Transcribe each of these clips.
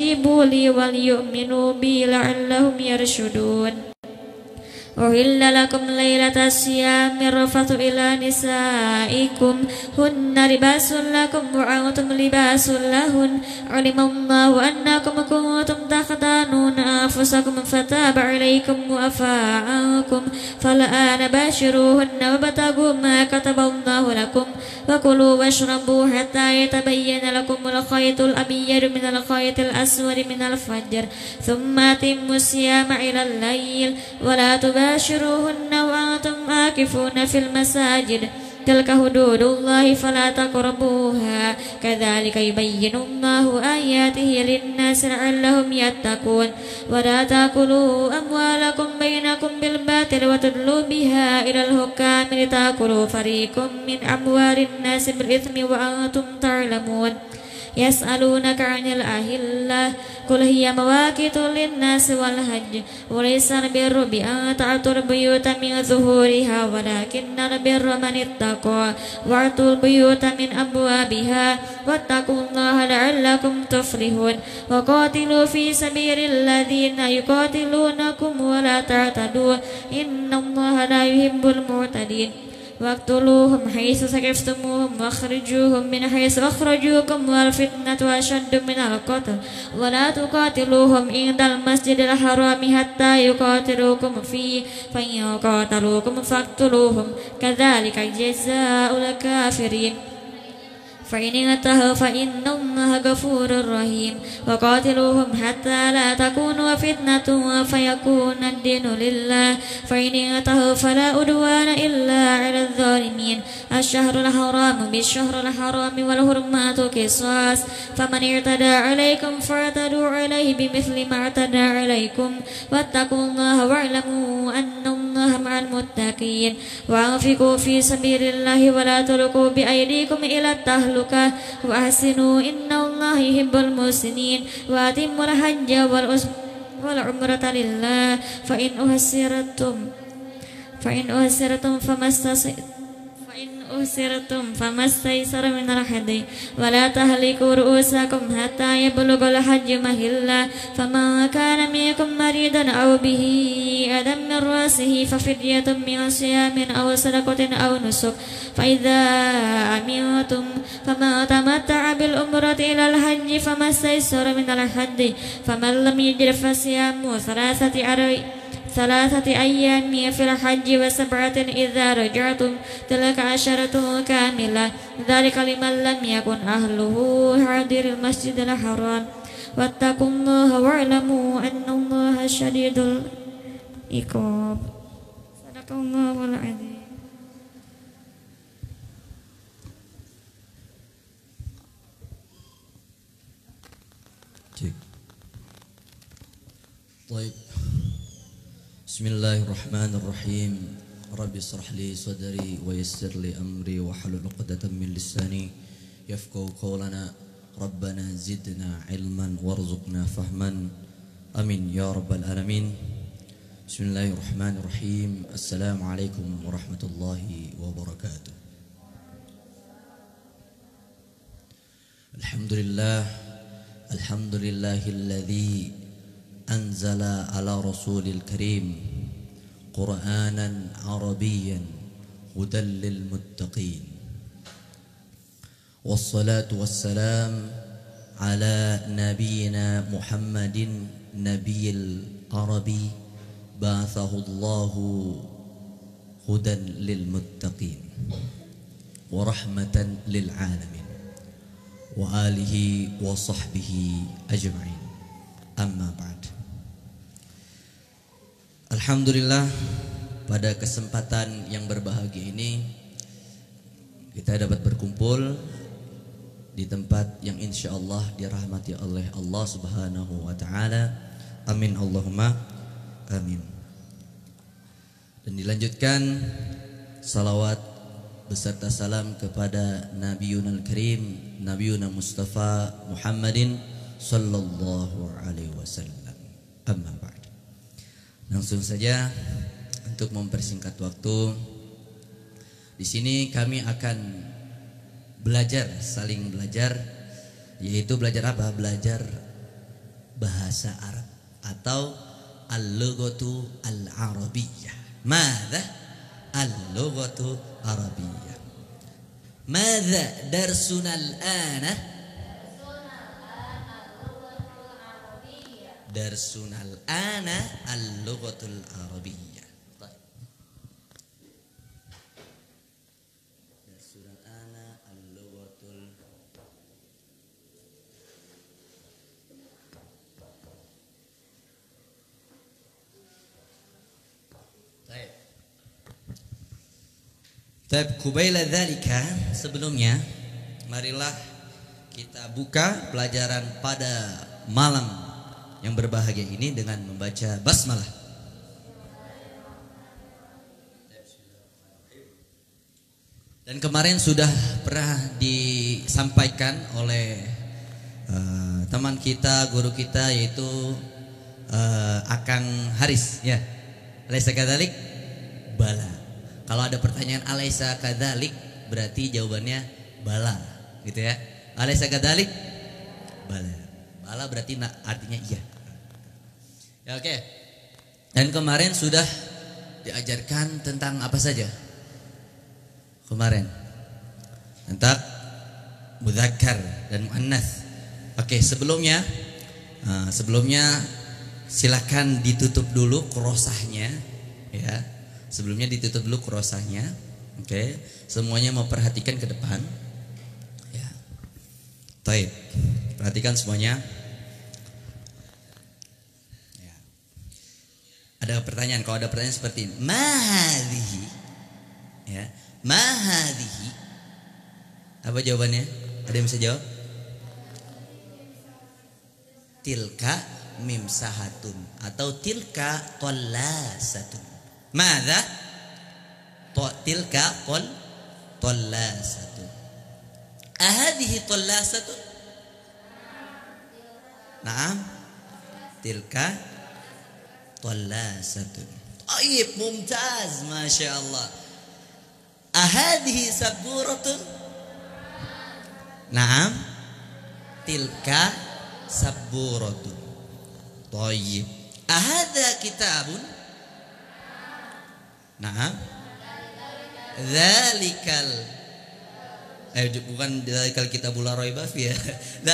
يستجيبوا لي وليؤمنوا بي لعلهم يرشدون. أحل لكم ليلة الصيام الرفث إلى نسائكم هن لباس لكم وأنتم لباس لهن علم الله أنكم كنتم تختانون أنفسكم فتاب عليكم وعفى عنكم فالآن باشروهن وابتغوا ما كتب الله لكم وكلوا واشربوا حتى يتبين لكم الخيط الأبيض من الخيط الأسود من الفجر ثم أتموا الصيام إلى الليل ولا تباشروهن وأنتم عاكفون في المساجد تلك حدود الله فلا تقربوها كذلك يبين الله آياته للناس لعلهم يتقون. ولا تأكلوا أموالكم بينكم بالباطل وتدلوا بها إلى الحكام لتأكلوا فريق من أموال الناس بالإثم وأنتم تعلمون. يسألونك عن الأهلة قل هي مواقيت للناس والحج وليس البر بأن تأتوا البيوت من ظهورها ولكن البر من اتقى وأتوا البيوت من أبوابها واتقوا الله لعلكم تفلحون. وقاتلوا في سبيل الذين يقاتلونكم ولا تعتدوا إن الله لا يحب المعتدين. واقتلوهم حيث ثقفتموهم واخرجوهم من حيث أخرجوكم والفتنة أشد من القتل ولا تقاتلوهم عند المسجد الحرام حتى يقاتلوكم فيه فإن قاتلوكم فاقتلوهم كذلك جزاء الكافرين. فإن انتهوا فإن الله غفور رحيم. وقاتلوهم حتى لا تكون فتنة فيكون الدين لله فإن انتهوا فلا عدوان إلا على الظالمين. الشهر الحرام بالشهر الحرام والحرمات قصاص فمن اعتدى عليكم فاعتدوا عليه بمثل ما اعتدى عليكم واتقوا الله واعلموا أن الله مع المتقين. وأنفقوا في سبيل الله ولا تلقوا بأيديكم إلى التهلكة وأحسنوا إن الله يحب المحسنين. وأتموا الحج والعمرة لله فإن أحسرتم فما استيسر من الهدي ولا تهلكوا رؤوسكم حتى يبلغ الحج محله فمن كان منكم مريضا أو به أذى من رأسه ففدية من صيام أو صدقة أو نسك فإذا أمنتم فمن تمتع بالعمرة إلى الحج فما استيسر من الهدي فمن لم يجد فصيام ثلاثة أيام في الحج وسبعة إذا رجعتم تلك عشرة كاملة ذلك لمن لم يكن أهله حاضر المسجد الحرام. واتقوا الله واعلموا أن الله شديد العقاب. صدق الله العظيم. طيب بسم الله الرحمن الرحيم رب اشرح لي صدري ويسر لي أمري واحلل عقدة من لساني يفقهوا قولنا ربنا زدنا علما وارزقنا فهما آمين يا رب العالمين. بسم الله الرحمن الرحيم. السلام عليكم ورحمة الله وبركاته. الحمد لله الذي أنزل على رسول الكريم قرآنا عربيا هدى للمتقين والصلاة والسلام على نبينا محمد نبي العربي بعثه الله هدى للمتقين ورحمة للعالمين وآله وصحبه أجمعين. Amma ba'd. Alhamdulillah, pada kesempatan yang berbahagia ini kita dapat berkumpul di tempat yang insyaallah dirahmati oleh Allah Subhanahu wa taala. Amin Allahumma amin. Dan dilanjutkan salawat beserta salam kepada Nabiyunal Karim, Nabiyuna Mustafa Muhammadin sallallahu alaihi wasallam. Amma ba'd. Langsung saja untuk mempersingkat waktu. Di sini kami akan belajar, saling belajar, yaitu belajar apa? Belajar bahasa Arab atau al-lughatu al-arabiyyah. Madza al-lughatu arabiyyah. Madza darsuna al-ana? Darsuna al-ana al-lughatul arabiyyah. Kubaila dzalika, sebelumnya marilah kita buka pelajaran pada malam yang berbahagia ini dengan membaca basmalah. Dan kemarin sudah pernah disampaikan oleh teman kita, guru kita, yaitu Akang Haris, ya. Alaysa kadzalik? Bala. Kalau ada pertanyaan alaysa kadzalik, berarti jawabannya bala, gitu ya. Alaysa kadzalik? Bala. Bala berarti artinya iya. Ya, oke. Dan kemarin sudah diajarkan tentang apa saja? Kemarin tentang mudzakkar dan muannats. Oke, sebelumnya silakan ditutup dulu krosahnya, ya. Sebelumnya ditutup dulu krosahnya. Oke, semuanya mau perhatikan ke depan. Ya. Baik. Perhatikan semuanya. Ya. Ada pertanyaan, kalau ada pertanyaan seperti ini. Ma hadhihi? Ya. Ma hadhihi? Apa jawabannya? Ada yang bisa jawab? Tilka mimsahatun atau tilka tallasatun. Mada? Tilka tallasatun. Ahadhihi tallasatun? Naam. Tilka tallasatun. Baik, mumtaz, masya Allah. Ahadhihi saburatun? Naam. Tilka saburatun. Baik. Ahadha kitabun? Nah, dzalikal bukan dzalikal kitabul la raiba fi ya.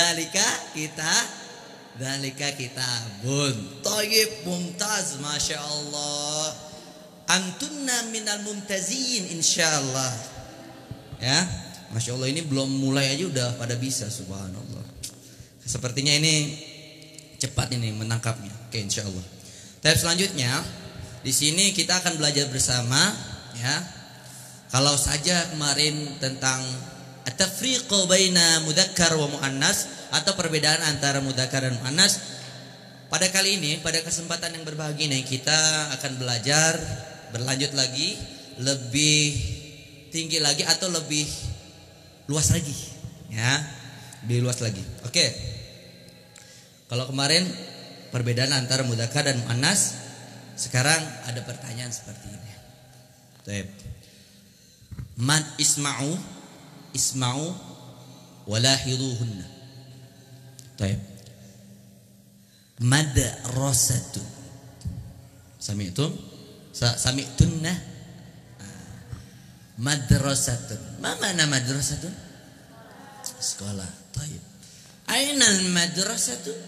Dzalika kitabun. Thayyib, mumtaz, masya Allah. Antunna minal mumtazin insyaallah. Ya, masya Allah, ini belum mulai aja udah pada bisa, subhanallah. Sepertinya ini cepat ini menangkapnya. Oke, insyaallah. Tab selanjutnya di sini kita akan belajar bersama, ya. Kalau saja kemarin tentang at-tafriqu baina mudzakkar wa muannas atau perbedaan antara mudzakkar dan muannas, pada kali ini, pada kesempatan yang berbahagia ini, kita akan belajar berlanjut lagi, lebih tinggi lagi atau lebih luas lagi, ya. Lebih luas lagi. Oke. Kalau kemarin perbedaan antara mudzakkar dan muannas, sekarang ada pertanyaan seperti ini. Baik. Mad isma'u walahiduhunna. Baik. Madrasatun. Sami'tunna. Madrasatun. Ma mana madrasatun? Sekolah. Baik. Ainal madrasatun?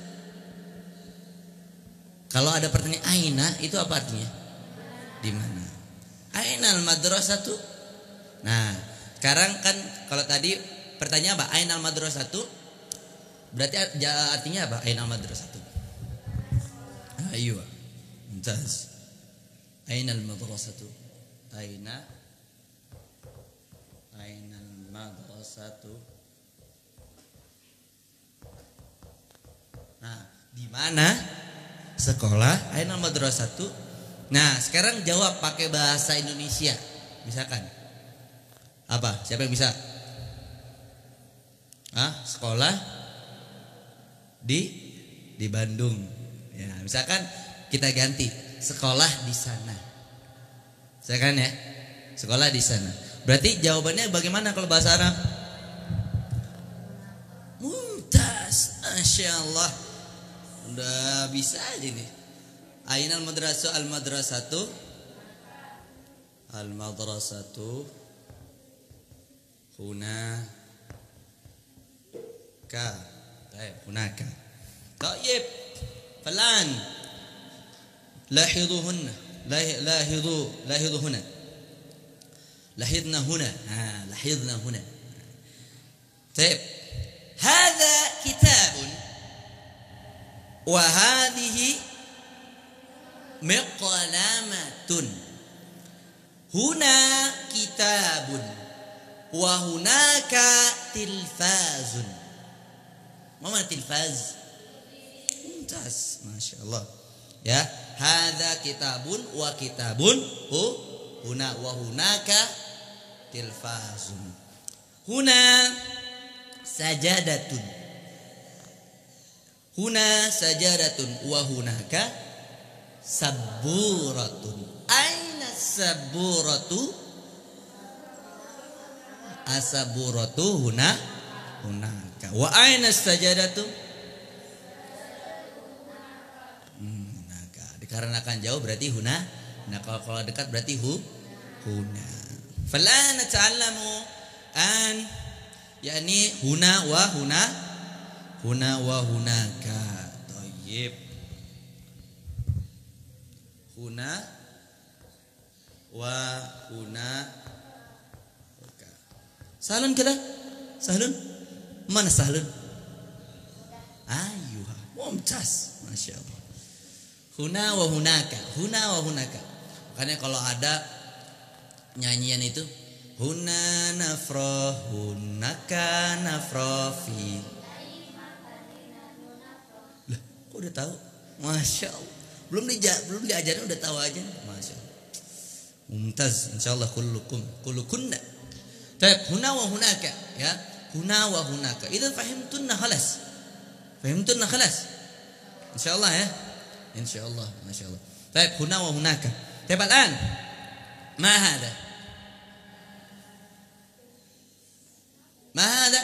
Kalau ada pertanyaan aina, itu apa artinya? Di mana? Ainal madrasatu? Nah, sekarang kan kalau tadi pertanyaan apa? Ainal madrasatu? Berarti artinya apa? Ainal madrasatu? Ayo. Mumtaz. Ainal madrasatu? Ainal madrasatu? Nah, di mana sekolah? Ainal madrasatu? Nah, sekarang jawab pakai bahasa Indonesia. Misalkan apa? Siapa yang bisa? Sekolah di Bandung. Ya, misalkan kita ganti sekolah di sana. Misalkan ya, sekolah di sana. Berarti jawabannya bagaimana kalau bahasa Arab? Mumtaz, masyaallah. Udah bisa aja nih. Ainal madrasah al-madrasatu huna ka. Baik, hunaka. Baik. Falan. Lahiduhunna. Lahidu huna. Lahidna huna. Lahidna huna. Baik. Hadza kitabun wa hadhihi miqlamatun. Huna kitabun wa hunaka tilfazun. Mana tilfaz? Mumtaz, masyaallah. Ya, hadza kitabun wa kitabun huna wa hunaka tilfazun. Huna sajadatun. Huna sajadatun wa hunaka saburatun. Aina saburatu? Asaburatu hunaka. Wa aina sajadatu? Hunaka. Dikarenakan jauh berarti huna. Nah kalau dekat berarti huna. Fala nata'allamu an yakni huna wa hunaka. Thayyib. Huna wa hunaka. Sahlun kada? Sahlun? Mana sahlun? Ayuha, mumtaz, masya Allah. Huna wa hunaka, huna wa hunaka. Makanya kalau ada nyanyian itu, huna nafroh, hunaka nafrofi. Lah, kok udah tahu? Masya Allah. Belum diajarin udah tahu aja, masya Allah. Mumtaz, insyaallah kullukunna. Baik, huna wa hunaka, ya. Huna wa hunaka. Idzan fahimtunna khalas. Fahimtunna khalas. Insyaallah ya. Insyaallah, masyaallah. Baik, huna wa hunaka. Baik, الآن ما هذا؟ ما هذا؟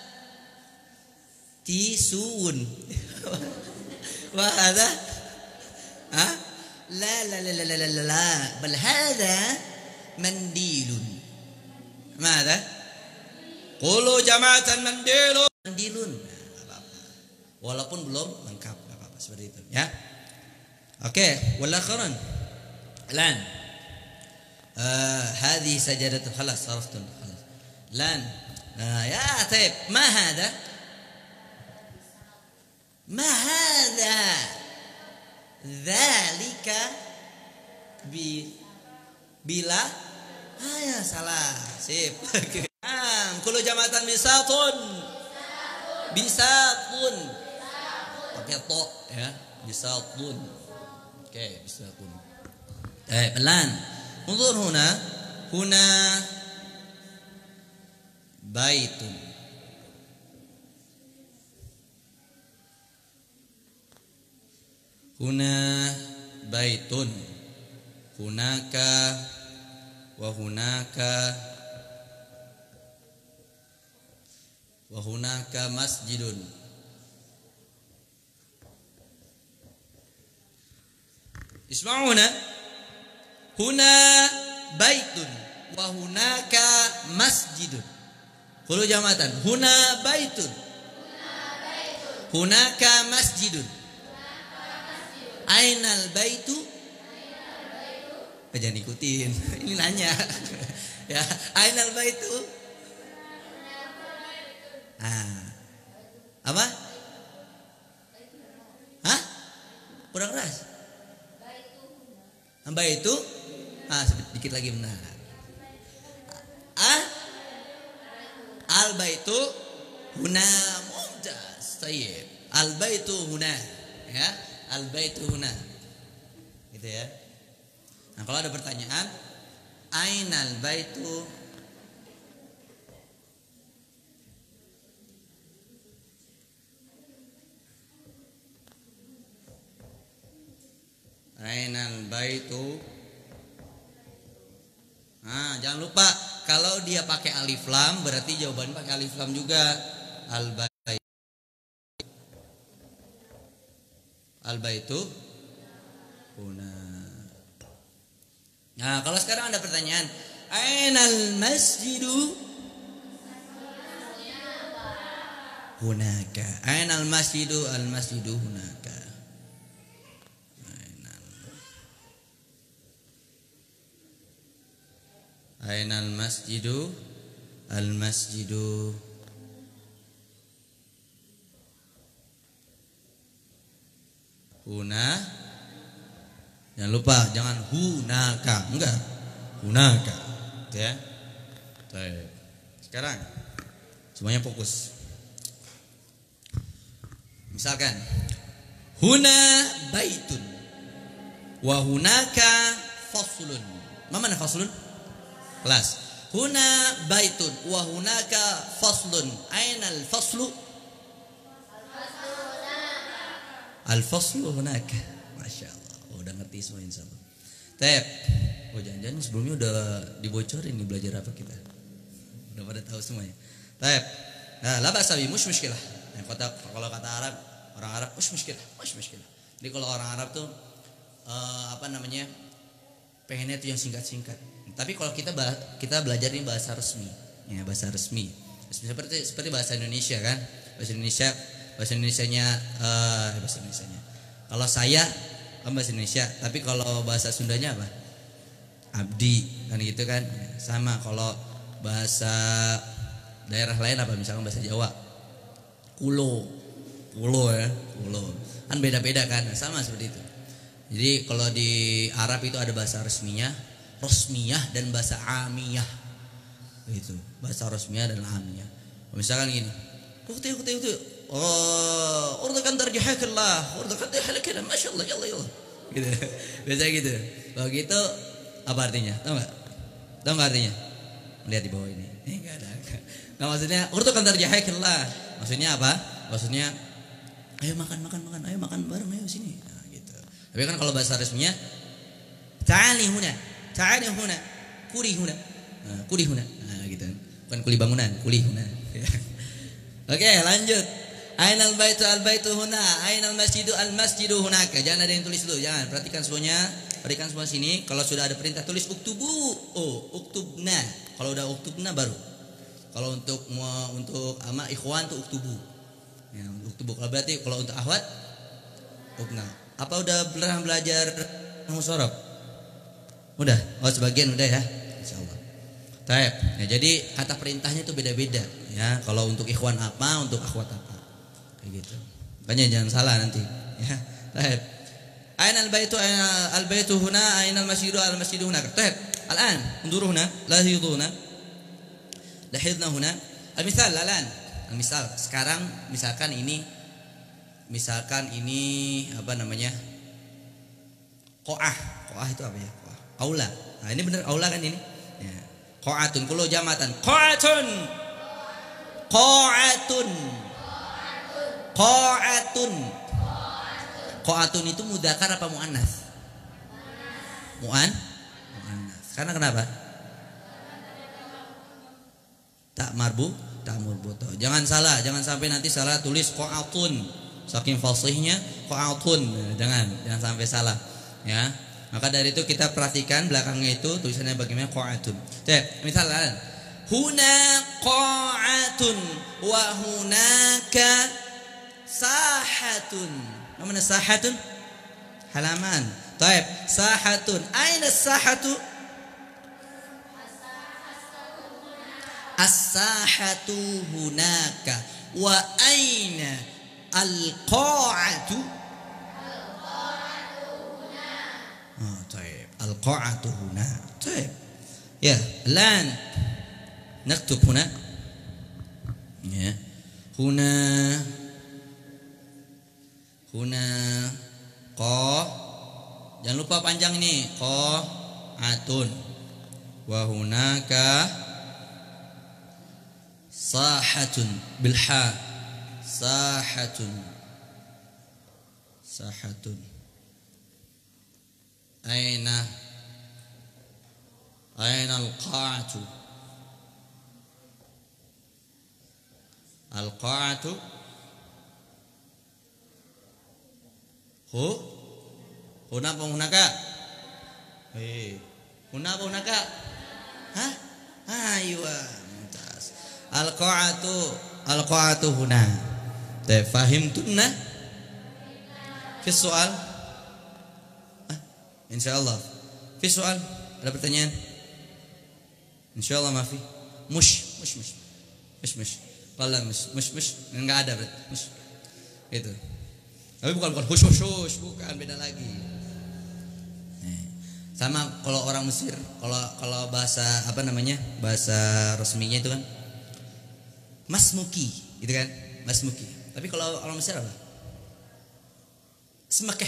تيسون. وهذا ها؟ لا بل هذا منديل. Mana? Qulu jama'atan mandilun. Mandilun. Nah, walaupun belum lengkap, enggak apa-apa seperti itu, ya. Oke, wal akharan. Lan. Hadhihi sajadatu khalas araftun khalas. Lan. Ya, طيب. Ma hadha? Ma hadha? Dzalika bila ya salah. Sip. Kullu jamatan bisatun. Bisatun. Pakai to ya. Bisatun. Oke, bisatun. Pelan. Unzur huna. Huna baitun. Huna baitun. Hunaka wa hunaka masjidun. Isma'una. Huna baitun wa hunaka masjidun. Qulu jamatan. Huna baitun. Hunaka masjidun. Ainal baitu? Jangan ikutin. Ini nanya. Ya, ainal baitu? Apa? Hah? Kurang keras. Baitu? Sedikit lagi benar. Al baitu huna mumtaz. Tayyib. Al baitu huna. Ya, al baitu huna. Gitu ya. Nah, kalau ada pertanyaan, ainal baitu? Ainal baitu? Jangan lupa kalau dia pakai alif lam berarti jawaban pakai alif lam juga. Al bait. Al-baitu huna. Nah, kalau sekarang ada pertanyaan, ainal masjidu hunaka. Ainal masjidu? Al-masjidu hunaka. Ainal masjidu? Al-masjidu huna. Jangan lupa, jangan hunaka, enggak. Hunaka. Ya. Baik. Sekarang semuanya fokus. Misalkan huna baitun wa hunaka faslun. Mana faslun? Kelas. Huna baitun wa hunaka faslun. Aina al-faslu? Al-faslu hunaka. Masya Allah. Udah ngerti semua insyaallah. Tep. Oh jangan-jangan sebelumnya udah dibocorin nih belajar apa kita. Udah pada tahu semuanya. Tep. Nah, la basabi mush mushkilah. Kalau kata Arab, orang Arab mush mushkilah. Jadi kalau orang Arab tuh pengennya tuh yang singkat-singkat. Tapi kalau kita belajar ini bahasa resmi, ya bahasa resmi. Seperti bahasa Indonesia kan, bahasa Indonesianya. Kalau saya kan bahasa Indonesia, tapi kalau bahasa Sundanya apa? Abdi kan gitu kan. Sama kalau bahasa daerah lain apa? Misalkan bahasa Jawa, kulo ya, kulo. Kan beda-beda kan, sama seperti itu. Jadi kalau di Arab itu ada bahasa resmiyah dan bahasa amiyah. Gitu. Bahasa resmiyah dan amiyah. Misalkan gini. Ukti. Urdakan tarjihakallah, urdakan tarjihakallah, masyaallah, yalla. Gitu. Biasa gitu. Kalau gitu apa artinya? Tahu enggak artinya? Lihat di bawah ini. Enggak ada. Nah, maksudnya urdakan tarjihakallah. Maksudnya apa? Maksudnya ayo makan, ayo makan bareng, ayo sini. Nah, gitu. Tapi kan kalau bahasa resminya ta'ali huna, kuri huna. Nah, gitu. Bukan kuli bangunan, kuli huna. Oke, lanjut. Ainal baitu al-baitu huna, ainal masjidu al-masjidu hunaka. Jangan ada yang tulis dulu, jangan. Perhatikan semuanya. Perhatikan semua sini. Kalau sudah ada perintah tulis uktubu. Oh, uktubna. Kalau udah uktubna baru. Kalau untuk ama ikhwan tuh uktubu. Ya, uktubu. Kalau berarti kalau untuk akhwat ukna. Apa udah pernah belajar nahwu shorof? Udah? Oh, sebagian udah ya. Insyaallah. Baik. Ya, jadi kata perintahnya itu beda-beda ya. Kalau untuk ikhwan apa, untuk akhwat apa. Kayak gitu. Makanya jangan salah nanti ya. Baik. Aina al-baitu huna, aina al-masjidu huna. Baik. Al-an, unzuru huna, lahiduna huna. Al-misal al-an. Al-misal sekarang misalkan ini apa namanya? Qa'ah. Qa'ah itu apa ya? Aula. Nah, ini benar aula kan ini? Ya. Qa'atun kulo jamatan. Qa'atun itu mudzakkar apa muannats? Muannats. Karena kenapa? Tak marbut. Jangan sampai nanti salah tulis qa'atun. Saking fasihnya qa'atun. Jangan sampai salah, ya. Maka dari itu kita perhatikan belakangnya itu tulisannya bagaimana qa'atun. Misalnya huna qa'atun wa hunaka sahatun. Mana sahatun? Halaman. Baik, sahatun. Aina sahatu? As-sahatu hunaka. Wa aina al-qa'atu? طيب القاعة هنا. طيب يا الآن نكتب هنا qa. Jangan lupa panjang ini qa'atun wa hunaka sahatun bil ha. Sahatun. Aina al-qa'atu? Al-qa'atu Hu huna apa hunaka? Huna apa hunaka? Hah? Aywa, mumtaz. Al-qa'atu huna. Fahimtunna? Fi soal? Insyaallah. Fi soal? Ada pertanyaan? Insyaallah mafi. Mush. Kalau mush enggak ada berarti. Mush. Itu. Tapi bukan hush, bukan, beda lagi. Sama kalau orang Mesir, kalau bahasa apa namanya? Bahasa resminya itu kan masmuki, gitu kan? Masmuki. Tapi kalau orang Mesir apa? Ismakeh.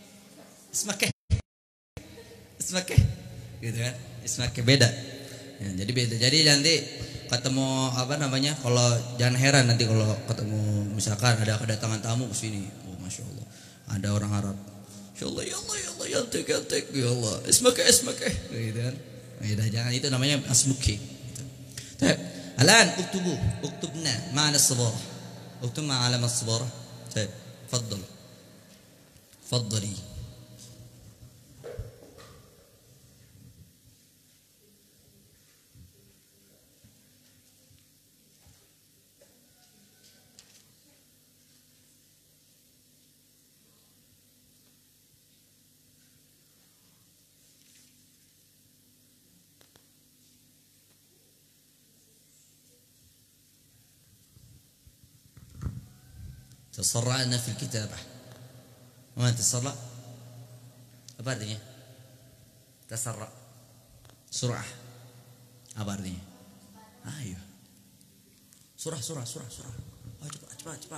Gitu kan? Ismakeh beda. Ya, jadi beda. Jadi nanti ketemu apa namanya? Kalau jangan heran nanti kalau ketemu misalkan ada kedatangan tamu ke sini. Oh, Masya Allah. Ada orang Arab. Ya Allah, yantik, ya Allah. Ismakeh. Gitu kan? Beda, jangan itu namanya asmuki. Gitu. Alan uktubna ma'ana as-sabarah. Uktub ma'alam as-sabarah. Baik, تفضلي. تسرعنا في الكتابة. ما تسرع apa artinya? Tasarra, surah. Apa artinya? Ayo. Surah. Oh, cepat.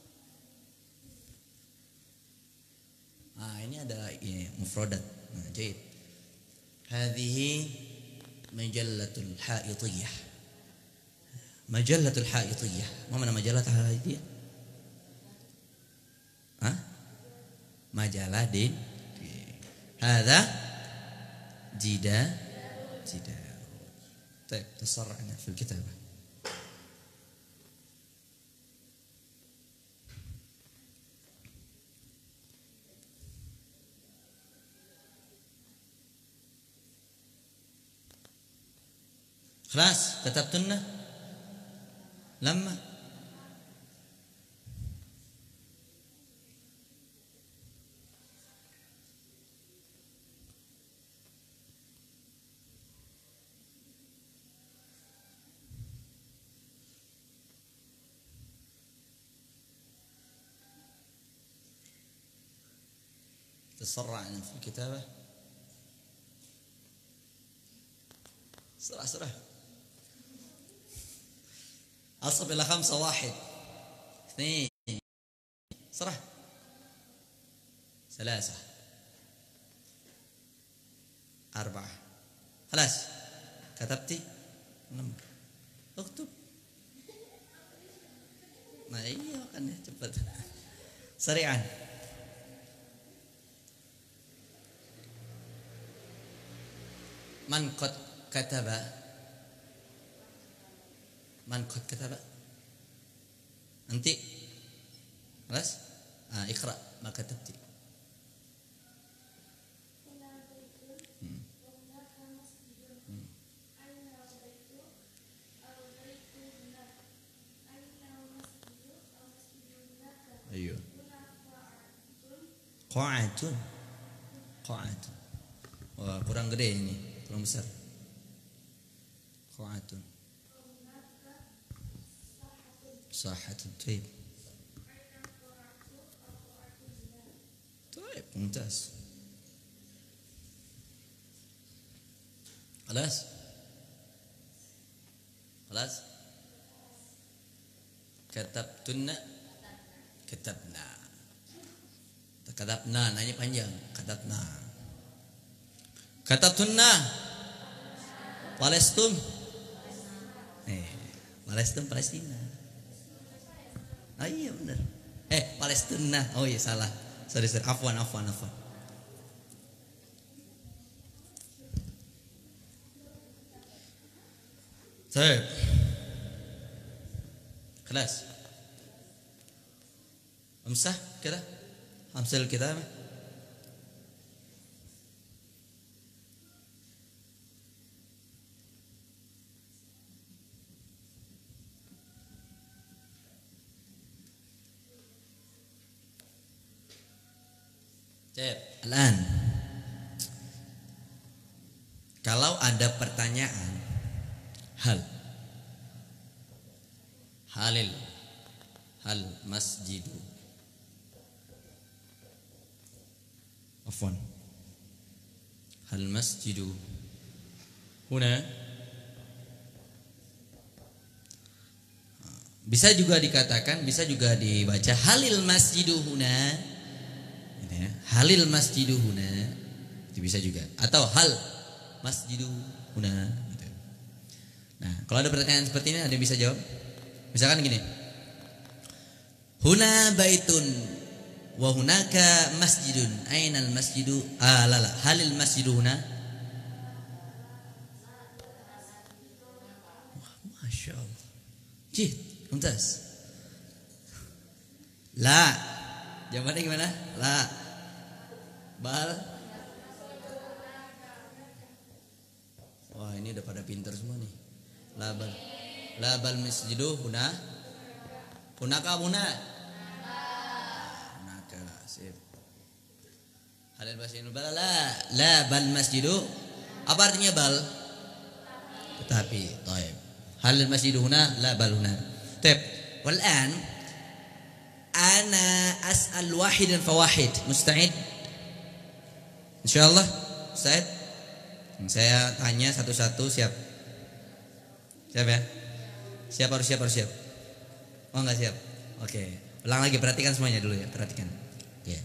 Ini ada mufradat. Jayid. Hadhihi majallatul haitiyah. Majallatul haitiyah. Ma mana majallatul haitiyah? Majalah din. Hadza jidar. طيب تسرعنا في الكتابة. خلاص كتبتن لما تسرعنا في الكتابة. سرعة أصب إلى 5 1 2 سرعة 3 4 خلاص كتبتي 6 اكتب. Nah iya kan ya, cepat sari'an. Man qad kataba nanti خلاص اقرأ ما كتبتي. أيوه qa'atun. Wah, kurang gede ini, kurang besar. Qa'atun. Sahatun. Baik. Baik, mumtaz. خلاص katabna. Nanya panjang. Katabtunna Palestina. Palestina. Iya benar. Palestina. Oh iya salah. Sorry. Afwan. Baik. خلاص امسح كده Amsal kita. Alan. Kalau ada pertanyaan hal masjidu afwan hal masjidu huna, bisa juga dikatakan, bisa juga dibaca halil masjidu huna, halil masjidu huna, itu bisa juga, atau hal masjidu huna gitu. Nah, kalau ada pertanyaan seperti ini ada yang bisa jawab. Misalkan gini, huna baitun wa hunaka masjidun, ainal masjidu, lala, halil masjidu huna. Masya Allah, jih, mumtaz. La, jawabannya gimana? La, bal. Wah, ini udah pada pinter semua nih. La bal masjidu huna. Hunaka huna. Hunaka, sip. Halil masjidu bal, la bal masjidu. Apa artinya bal? Tetapi, taib. Halil masjidu huna, la bal huna. Taib. Wal an ana as'al wahidan fawahid. Musta'id? Insyaallah, Ustaz. Saya tanya satu-satu, siap? Siap ya? Siap, harus siap. Oh enggak siap? Oke. Ulang lagi, perhatikan semuanya dulu ya, perhatikan. Ya.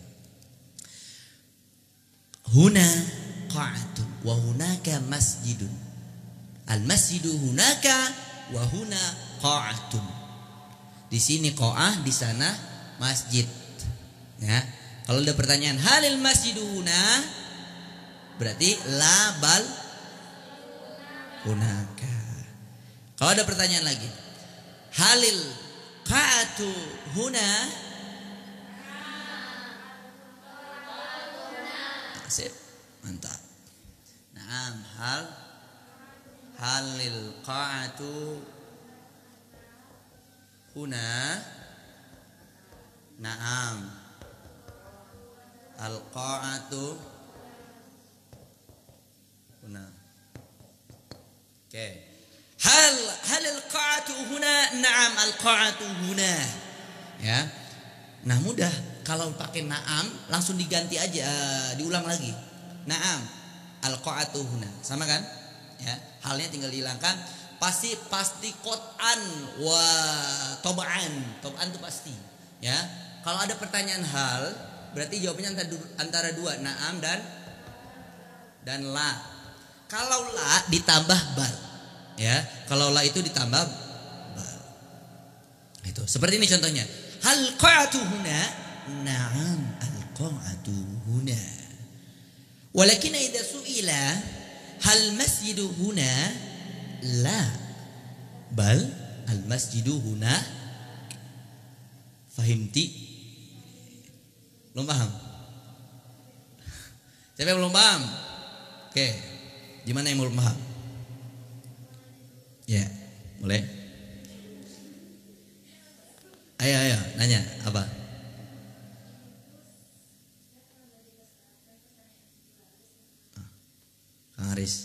Huna qa'atun wa hunaka masjidun. Al masjidu hunaka wa huna qa'atun. Di sini qa'ah, di sana masjid. Ya. Kalau ada pertanyaan halil masjidu huna, berarti la bal hunaka. Kalau ada pertanyaan lagi, halil qa'atu huna, sip, mantap. Naam, halil qa'atu huna. Naam, al qa'atu huna. Oke. Hal al-qa'atu huna? Na'am, al-qa'atu huna. Ya. Nah, mudah. Kalau pakai na'am langsung diganti aja, diulang lagi. Na'am, al-qa'atu huna. Sama kan? Ya. Halnya tinggal dihilangkan. Pasti qot'an wa toba'an. Toba'an itu pasti. Ya. Kalau ada pertanyaan hal, berarti jawabannya antara dua, na'am dan la. Kalau la ditambah bal. Ya, kalau la itu ditambah bal. Itu. Seperti ini contohnya. Hal qa'atu huna? Na'am, al qa'atu huna. Walakin idza su'ila hal masjidu huna? La. Bal al masjidu huna. Fahimti? Belum paham? Siapa yang belum paham? Oke. Gimana yang belum paham? Ya, boleh. Ayo, nanya apa? Kang Aris.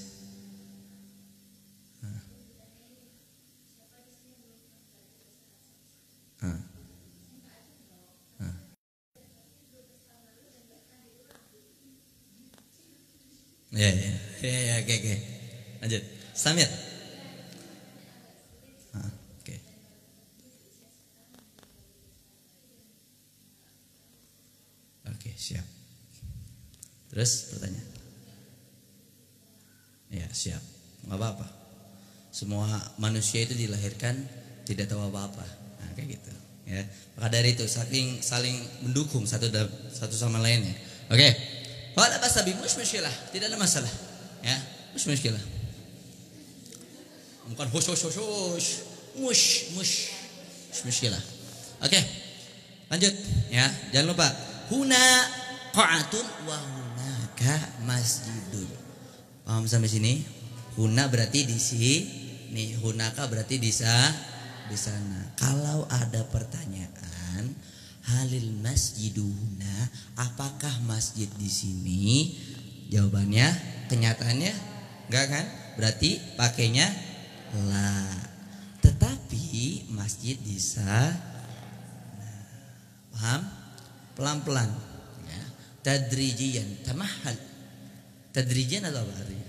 Ya, oke. Lanjut. Samir. Oke. Oke, siap. Terus pertanyaan. Ya, siap. Enggak apa-apa. Semua manusia itu dilahirkan tidak tahu apa-apa. Nah, kayak gitu, ya. Maka dari itu saling mendukung satu sama lainnya. Oke. Wala basabi mushkilah, tidak ada masalah. Ya, mushkilah. Bukan mushkilah. Oke. Lanjut, ya. Jangan lupa huna qa'atun wa hunaka masjidun. Paham sampai sini? Huna berarti di sini, hunaka berarti di sana. Kalau ada pertanyaan, halil masjidu huna, apakah masjid di sini? Jawabannya, kenyataannya enggak kan? Berarti pakainya la. Tetapi masjid bisa, paham? Pelan-pelan ya. Tadrijian, tamahal. Tadrijian atau apa artinya?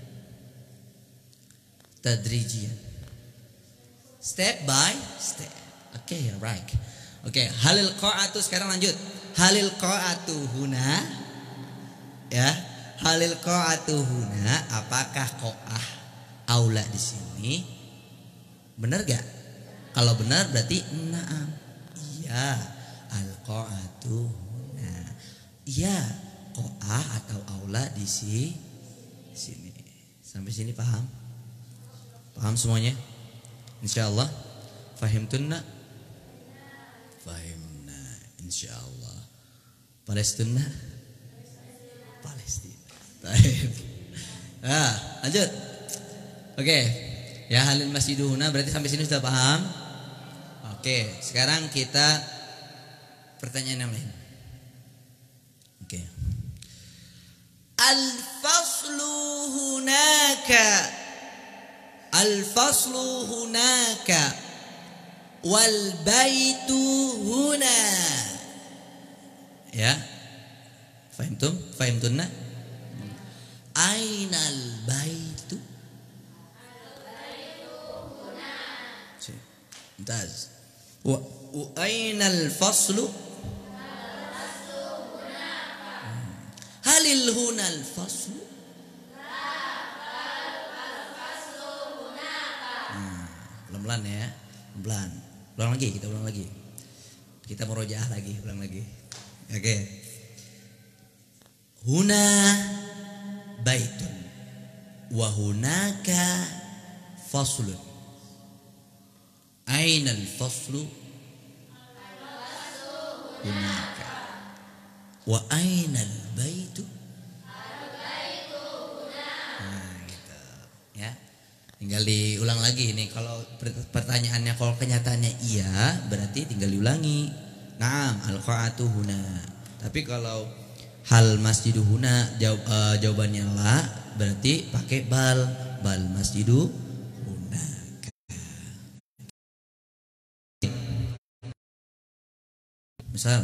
Tadrijian, step by step. Oke, right. Oke, halil qa'atu. Sekarang lanjut. Halil qa'atu huna, ya. Halil qa'atu huna, apakah qa'ah aula di sini? Benar gak? Kalau benar berarti na'am. Iya, al qa'atu huna. Iya, qa'ah atau aula di sini. Sampai sini paham? Paham semuanya? Insyaallah. Fahimtunna? Fahimna insyaallah. Palestina? Palestina. Baik. Lanjut. Oke. Ya, halil masjiduhuna berarti sampai sini sudah paham? Oke, sekarang kita pertanyaan yang lain. Oke. Al-faslu hunaka. Al-faslu hunaka wal baitu huna. Ya. Fahimtum? Fahimtunna? Ainal baitu? Mumtaz. Wa ainal faslu? Halil hunal faslu? Pelan-pelan ya, pelan. Ulang lagi, kita ulang lagi. Kita murojaah lagi, ulang lagi. Oke. Huna baitun wa hunaka faslun. Ainal faslu? Hunaka. Wa ainal baitu? Nah, gitu. Ya. Tinggal diulang lagi nih. Kalau pertanyaannya, kalau kenyataannya iya, berarti tinggal diulangi. Naam, al-qa'atu huna. Tapi kalau hal masjidu huna jawabannya la, berarti pakai bal masjidu huna. Misal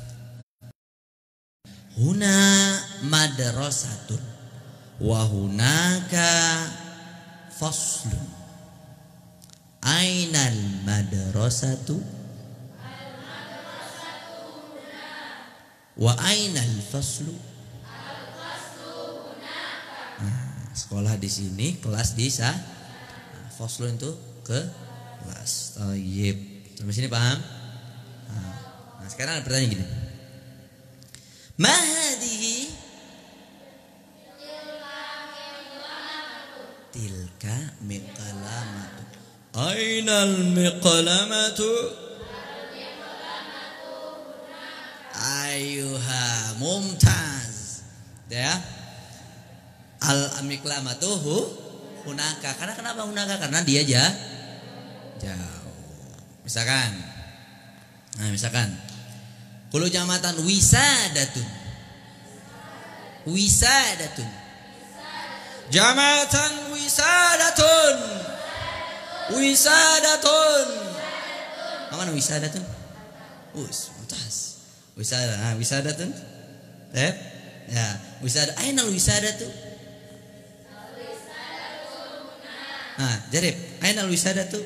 huna madrasatun wa hunaka faslun. Ainal madrasatu? Wa ainal faslu? Sekolah di sini, kelas di sana. Faslun itu ke kelas. Tayyib. Sampai sini paham? Nah, sekarang ada pertanyaan gini. Ma hadhihi? Tilka miqalamatu. Ainal miqalamatu? Ayuha, mumtaz. Ya. Al miqalamatu hunaka. Karena kenapa hunaka? Karena dia jauh. Misalkan. Kulo jamatan wisadatun. Wisadatun. Jamatan wisadatun. Wisadatun. Mana wisadatun? Mumtaz. Wisadatun. Ya, wisada. Ainal wisadatu? Jarib. Ainal wisadatu?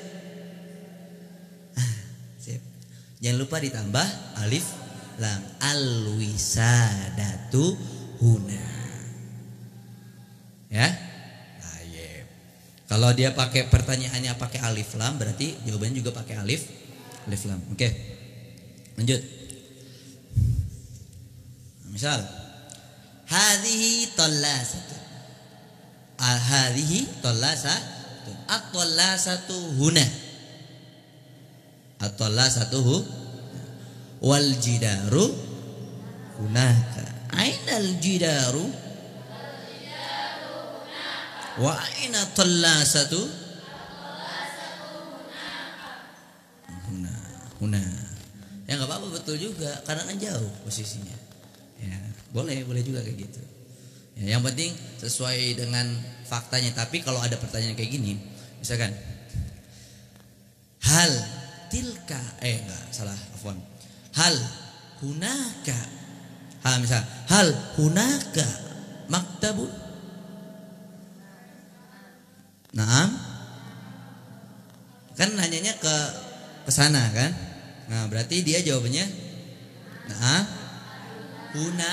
Sip. Jangan lupa ditambah alif lam. Al wisadatu huna. Ya. Kalau dia pakai pertanyaannya pakai alif lam, berarti jawabannya juga pakai alif lam. Oke. Lanjut. Misal hadhihi tallasatun. Hadhihi tallasatun. At-tallasatu huna. At-tallasatu wal jidaru hunaka. Ainal jidaru wa aina tallasatu huna. Ya nggak apa-apa, betul juga karena kan jauh posisinya. Ya boleh juga kayak gitu. Ya, yang penting sesuai dengan faktanya. Tapi kalau ada pertanyaan kayak gini, misalkan hal tilka enggak salah, afwan. Hal hunaka. Misal hal hunaka maktabun. Naam. Kan nanyanya ke sana kan? Nah, berarti dia jawabannya naam huna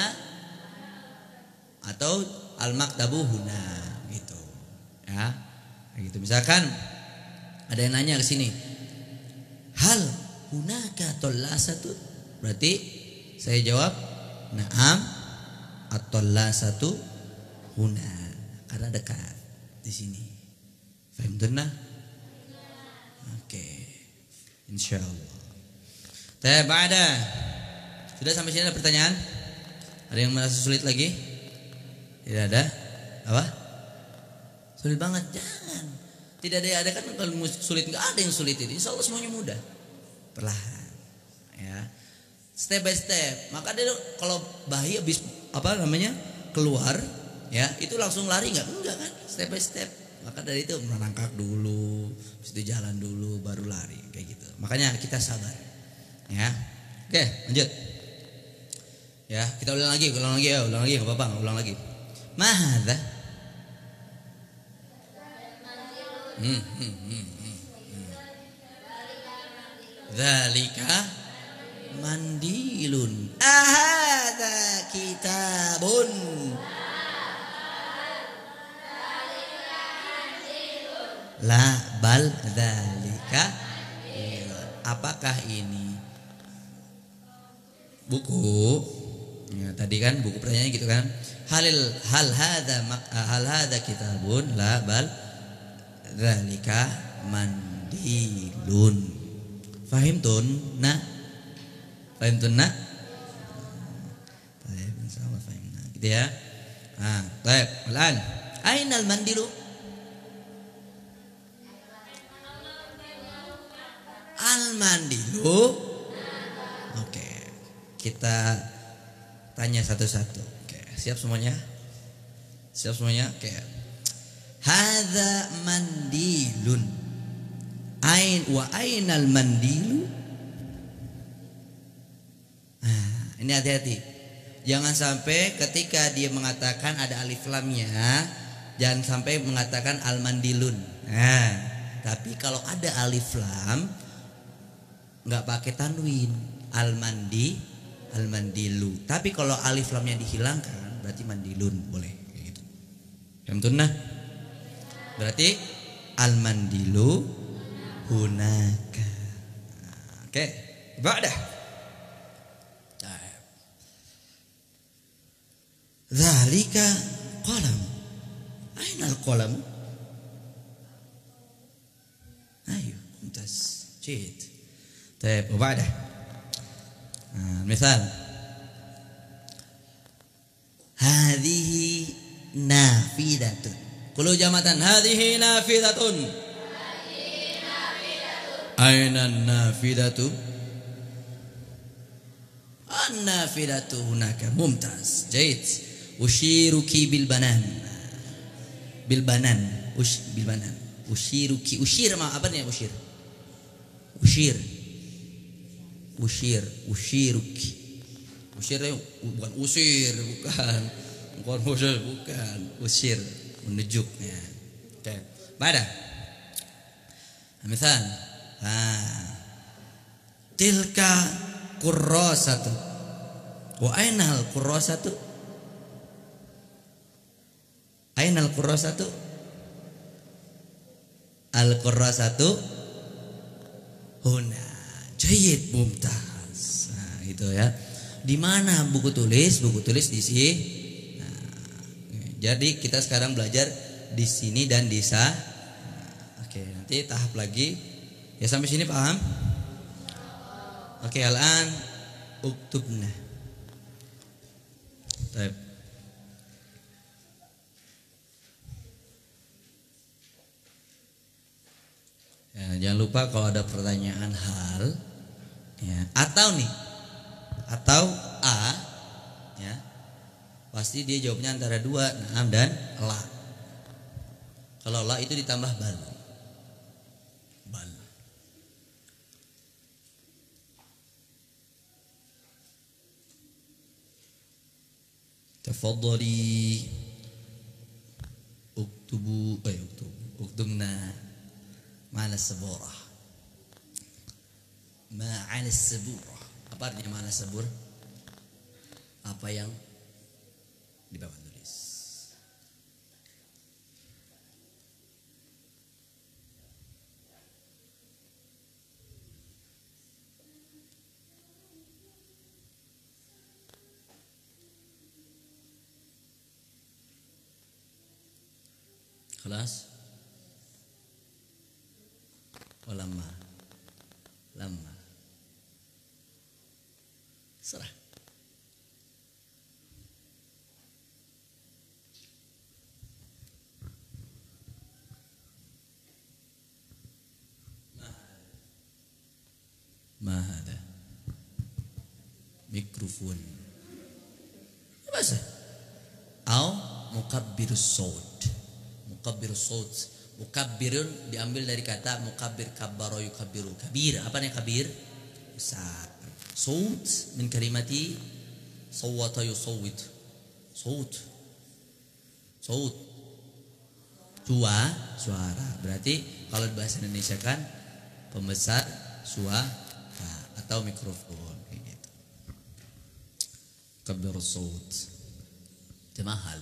atau al-maktabu huna gitu. Ya. Kayak gitu. Misalkan ada yang nanya ke sini. Hal hunaka tallasatu? Berarti saya jawab na'am at-tallasatu huna karena dekat di sini. Faham tunna? Oke. Insyaallah. Ba'da. Sudah sampai sini ada pertanyaan? Ada yang merasa sulit lagi? Tidak ada? Apa? Sulit banget? Jangan. Tidak ada kan kalau sulit, enggak ada yang sulit itu. Insyaallah semuanya mudah. Perlahan. Ya. Step by step. Maka dia kalau bayi habis keluar, ya, itu langsung lari enggak kan? Step by step. Maka dari itu merangkak dulu, habis itu jalan dulu baru lari kayak gitu. Makanya kita sabar. Ya. Oke, lanjut. Ya, kita ulang lagi ya, enggak apa-apa, ulang lagi. Mahadza? Dzalika mandilun. Ahadza kitabun. La bal dzalika. Apakah ini buku? Ya, tadi kan buku pertanyaannya gitu kan. Hal hadza kitabun la bal dzalika mandilun. Fahimtun? Nah. Fahimtun nah? Baik, insyaallah fahimna. Gitu ya. Baik. Ulan. Ainal mandilu? Al-mandilu. Oke. Kita tanya satu-satu. Oke, siap semuanya? Siap semuanya? Oke. Hadza mandilun. Ainal mandilu? Ini hati-hati. Jangan sampai ketika dia mengatakan ada alif lamnya, jangan sampai mengatakan al-mandilun. Tapi kalau ada alif lam enggak pakai tanwin, al-mandilu. Tapi kalau alif lamnya dihilangkan berarti mandilun, boleh kayak gitu. Fahimtunna? Berarti al-mandilu hunaka. Oke, ba'da. Dzalika qalam. Aina al-qalam? Ayo, mumtaz. Jid. طيب وبعده مثال هذه نافذة. قولوا جماعة هذه نافذة. أين النافذة؟ النافذة هناك. ممتاز جيد. أشيرك بالبنان. بالبنان أشيرك. أشير ما apa nih أشير؟ Ushiruki. Usir bukan usir, bukan usir, menunjuk ya. Oke. Pada. Misal, tilka kurrasatu. Wa ainal kurrasatu? Ainal kurrasatu? Al kurrasatu huna. Jayyid, mumtaz. Nah, itu ya. Di mana buku tulis? Buku tulis di sini. Nah, jadi kita sekarang belajar di sini dan di sa. Oke, nanti tahap lagi. Ya sampai sini paham? Oke, al-an uktubna. Baik. Ya, jangan lupa kalau ada pertanyaan hal ya, atau A ya, pasti dia jawabnya antara dua, na'am dan la. Kalau la itu ditambah bal. Tafadhali uktubna ma'ala saburah. Ma'ala saburah. Apa artinya ma'ala sabur? Apa yang di bawah tulis. Kelas lama serah. Mahada mikrofon apa sih? Au mukabbirus saut. Mukabbirus saut. Mukabbirun diambil dari kata mukabbir kabbaro yukabbiru. Kabir, apa nih kabir? Besar. Saut min kalimati sawwata yusawwit. Saut. Suara. Berarti kalau bahasa Indonesia kan pembesar suara atau mikrofon gitu. Kabbirus saut. Tamahal.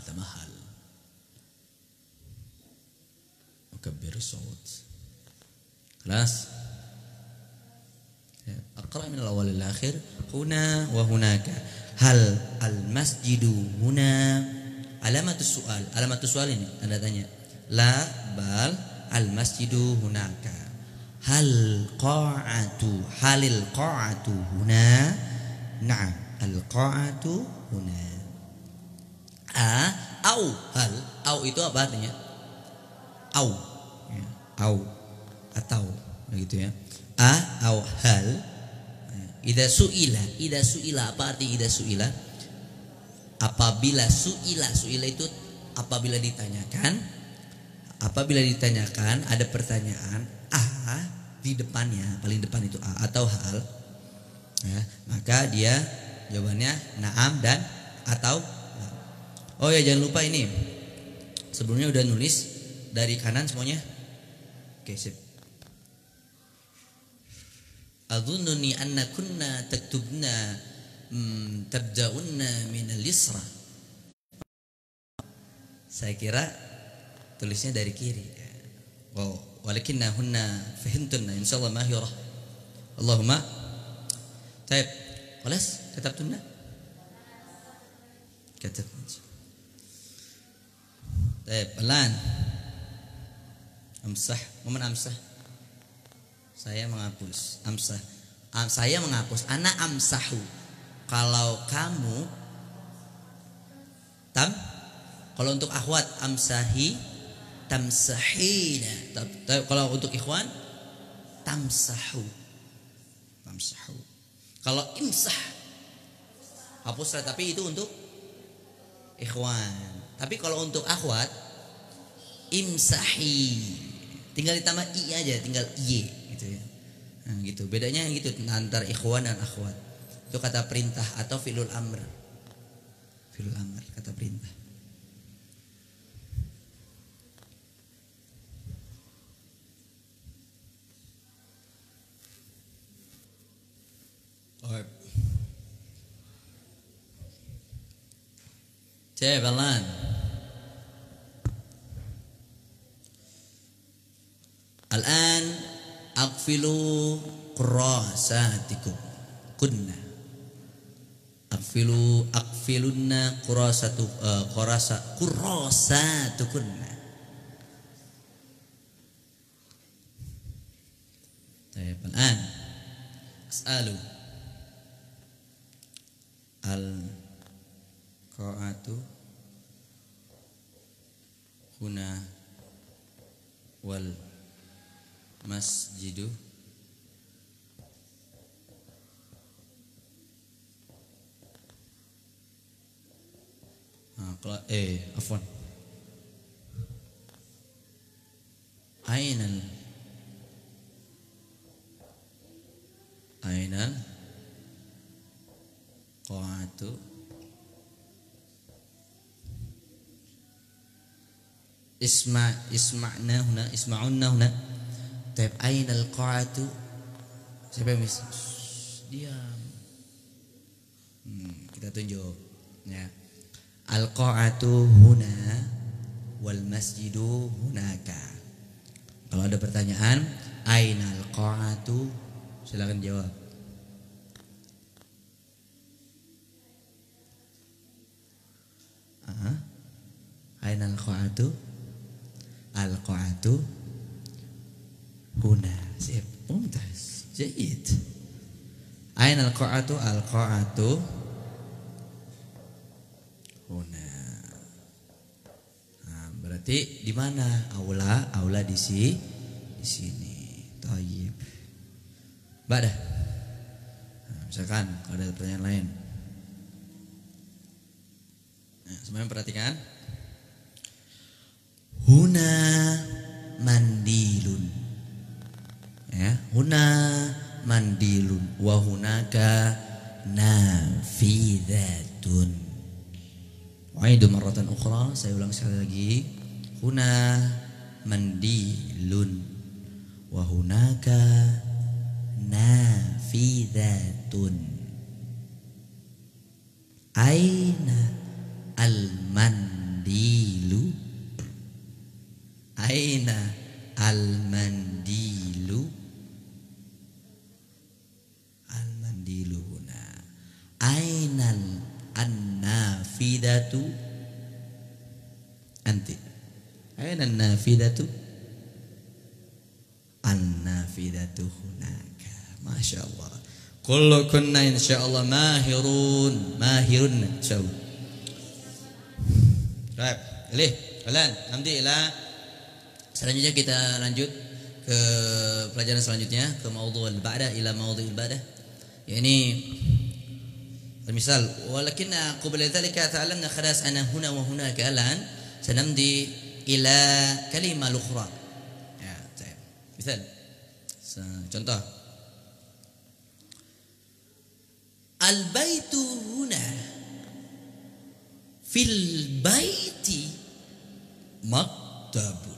كبر الصوت خلاص أقرأ من الأول للآخر هنا وهناك هل المسجد هنا علامة السؤال ini tanda tanya la bal المسجد هناك halil qa'atu huna na'am al-qa'atu huna au itu apa artinya au atau begitu ya. Au hal. Idza suila apa arti idza suila? Apabila suila itu apabila ditanyakan ada pertanyaan di depannya, paling depan itu atau hal ya, maka dia jawabannya na'am dan atau. Oh ya, jangan lupa ini sebelumnya udah nulis dari kanan semuanya. Oke, sip. Adzunnuni anna kunna taktubna tabda'unna min al-yusra. Saya kira tulisnya dari kiri. Wow, walakinna hunna fahimtunna insyaallah mahirah. Allahumma. Baik. Kelas katabtunna? Katabna. Baik, pelan. Amsah, momen amsah. Saya menghapus. Amsah. Saya menghapus. Ana amsahu. Kalau kamu kalau untuk akhwat amsahi tamsahina. Kalau untuk ikhwan tamsahu. Kalau imsah hapus, tapi itu untuk ikhwan. Tapi kalau untuk akhwat imsahi. Tinggal ditambah i aja, tinggal y gitu ya. Nah, gitu. Bedanya gitu antara ikhwan dan akhwat. Itu kata perintah atau fi'lul amr. Fi'lul amr kata perintah. Jawaban. Al-an aqfilu qurasatikum kunna aqfilunna qurasatukunna. Baik, al-an as'alu qa'atu huna wal masjidu afwan ainal qa'atu isma'unna huna tab ainal qa'atu siapa yang bisa diam kita tunjuk ya al qa'atu huna wal masjidu hunaka. Kalau ada pertanyaan ainal qa'atu silakan jawab. Ainal qa'atu al qa'atu huna. Sip, mumtaz, jayid. Ainal qa'atu al qa'atu huna. Nah, berarti di mana? Aula di sini. Thayyib. Badah. Nah, misalkan kalau ada pertanyaan lain. Nah, semuanya perhatikan. Huna mandilun. Ya, huna mandilun wa hunaka nafidatun. Waidu marratan ukhra, saya ulang sekali lagi. Huna mandilun wa hunaka nafidatun. Aina al-mandilu? Aina al-mandilu? Al-mandilu huna. Aina an-nafidatu? Anti. Aina an-nafidatu? An-nafidatu hunaka. Masya Allah. Kullu kunna insyaallah mahirun insyaallah. Baik, Ilih, kalian nanti selanjutnya kita lanjut ke pelajaran selanjutnya ke maudhu' al-ba'da ila maudhu' al-ba'da. Yani misal walakinna qabla dhalika ta'allamna khalas ana huna wa hunaka al'an sanamdi ila kalimah al-ukhra. Ya, baik. Misal contoh al-baitu huna fil baiti maktabun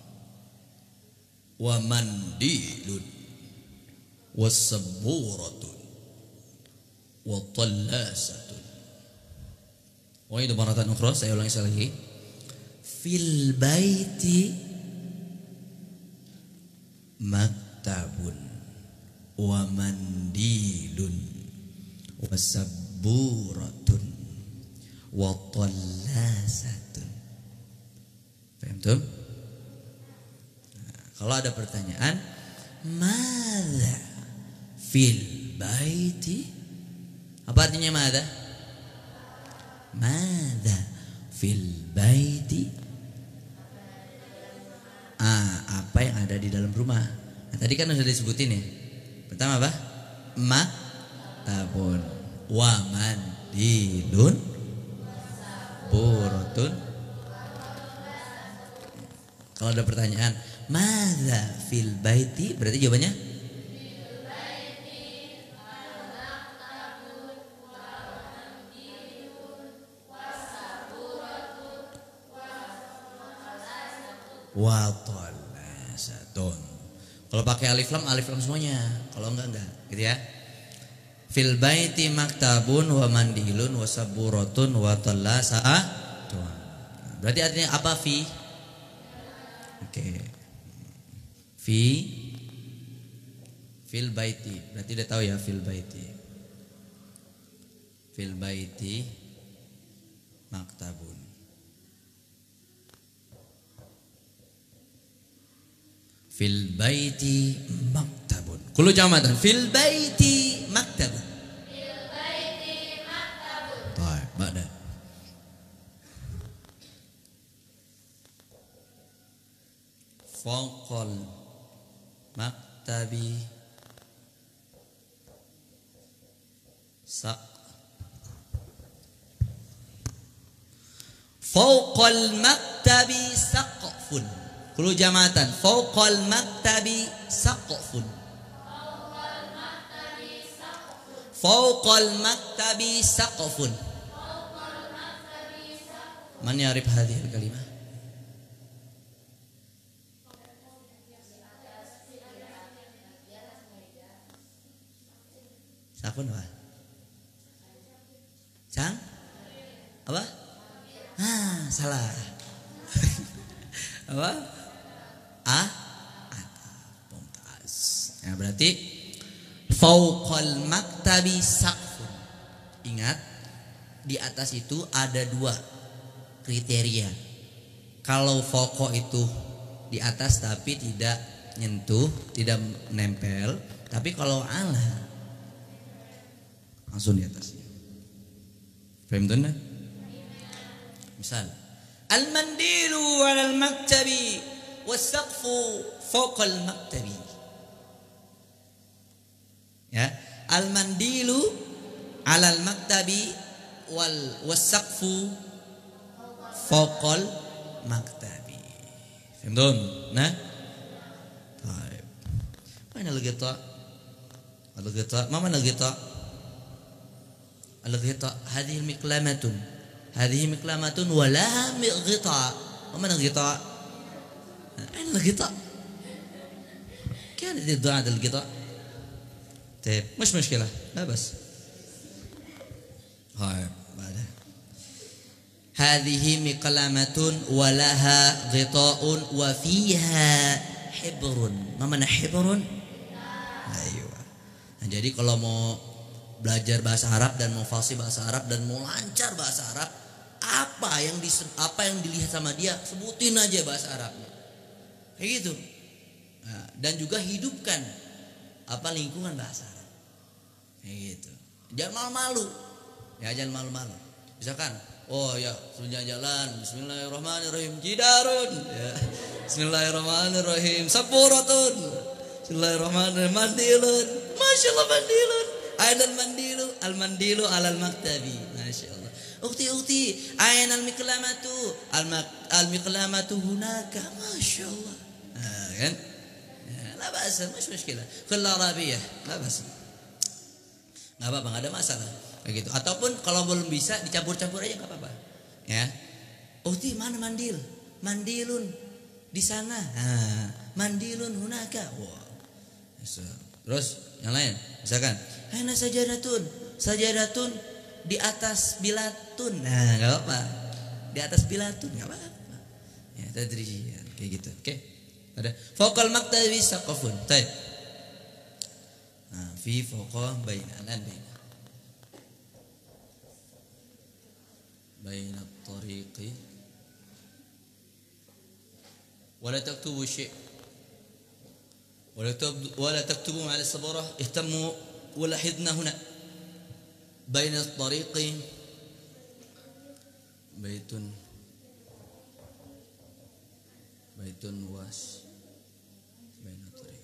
wa mandilun wa sabburatun wa tallasatun. Wa itu maratan ukhra, saya ulangi sekali lagi. Fil baiti maktabun wa mandilun wa sabburatun wa tallasatun. Paham tuh? Nah, kalau ada pertanyaan, madza fil baiti? Apa artinya madza? Madza fil baiti? Apa yang ada di dalam rumah? Nah, tadi kan sudah disebutin ya. Pertama apa? Maktabun wa mandilun burutun. Kalau ada pertanyaan madza fil baiti, berarti jawabannya fil baiti al-maktabun wa mandilun wasaburatun wa tallasatun. Kalau pakai alif lam semuanya. Kalau enggak gitu ya. Fil baiti maktabun wa mandilun wa saburatun wa tallasatun. Berarti artinya apa fi? Oke. Fil baiti. Berarti udah tahu ya fil baiti. Fil baiti maktabun. Fil baiti maktabun. Kullu jamatan fil baiti maktabun. Fil baiti maktabun. Baik, ba'da. fawqal maktabi fawqal maktabi saqfun. Kulu jamatan. Fawqal maktabi saqfun. Fawqal maktabi saqfun. Man yarif hadhihi al-kalimah? Saqfun apa? Cang? Apa? Salah. Apa? Mumtaz. Ya, berarti fauqal maktabi saqfun. Ingat, di atas itu ada dua kriteria. Kalau fauqa itu di atas tapi tidak nyentuh, tidak nempel, tapi kalau ala langsung di atasnya. Paham tuh? Misal, al-mandilu 'ala al-maktabi was-saqfu fawqa al-maktabi. Ya, al-mandilu 'ala al-maktabi was-saqfu fawqa al-maktabi. Faham? Nah? Baik. Mana al-ghita? Al-ghita, ma mana al-ghita? Al-ghita hadhihi miqlamatun. هذه مقلمة ولها غطاء. ومن الغطاء؟ أين الغطاء؟ كانت الدعاء الغطاء. طيب مش مشكلة، لا بس. هاي بعدها هذه مقلمة ولها غطاء وفيها حبر. ما معنى حبر؟ أيوة. Nah, jadi kalau mau belajar bahasa Arab dan mau fasih bahasa Arab dan mau lancar bahasa Arab, apa yang dilihat sama dia sebutin aja bahasa Arabnya, kayak gitu. Nah, dan juga hidupkan lingkungan bahasa Arab, kayak gitu. Jangan malu-malu, ya jangan malu-malu. Misalkan, oh ya sebelum jalan, Bismillahirrahmanirrahim, jidarun, ya. Bismillahirrahmanirrahim, sapuratun, Bismillahirrahmanirrahim, mandilun, masya Allah mandilun. Ainal mandilu, al-mandilu alal maktabi. Masyaallah. Ukti, ainal miklamatu, al-miklamatu hunaka. Masyaallah. Kan? La ba'sa, مش مشكلة. Kull Arabiyah, la ba'sa. Enggak apa-apa, enggak ada masalah. Kayak gitu. Ataupun kalau belum bisa dicampur-campur aja enggak apa-apa. Ya. Ukti, mana mandil? Mandilun di sana. Mandilun hunaka. Wah. Terus yang lain, misalkan hana sajadatun di atas bilatun. Nah, enggak apa-apa. Di atas bilatun enggak apa-apa. Ya, tadrijian kayak gitu. Oke. Ada fawqal maktabi saqafun. Baik. Nah, fi fawqa baina at-tariqi wala taktubu syai' ولا تكتبوا على السبورة. اهتموا ولاحظنا هنا بين الطريق بيت واس بين الطريق.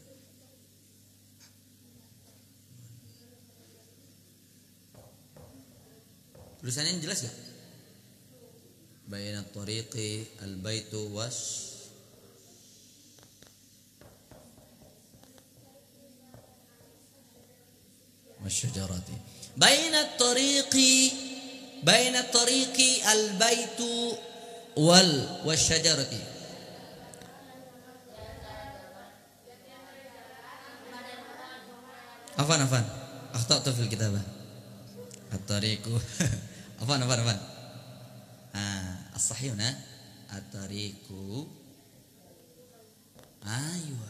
Tulisannya jelas gak? بين الطريق البيت واس والشجرات. بين الطريق البيت والشجرة. Afan akhtatu fil kitabah. At-tariqu afan as-sahih huna at-tariqu. Aywa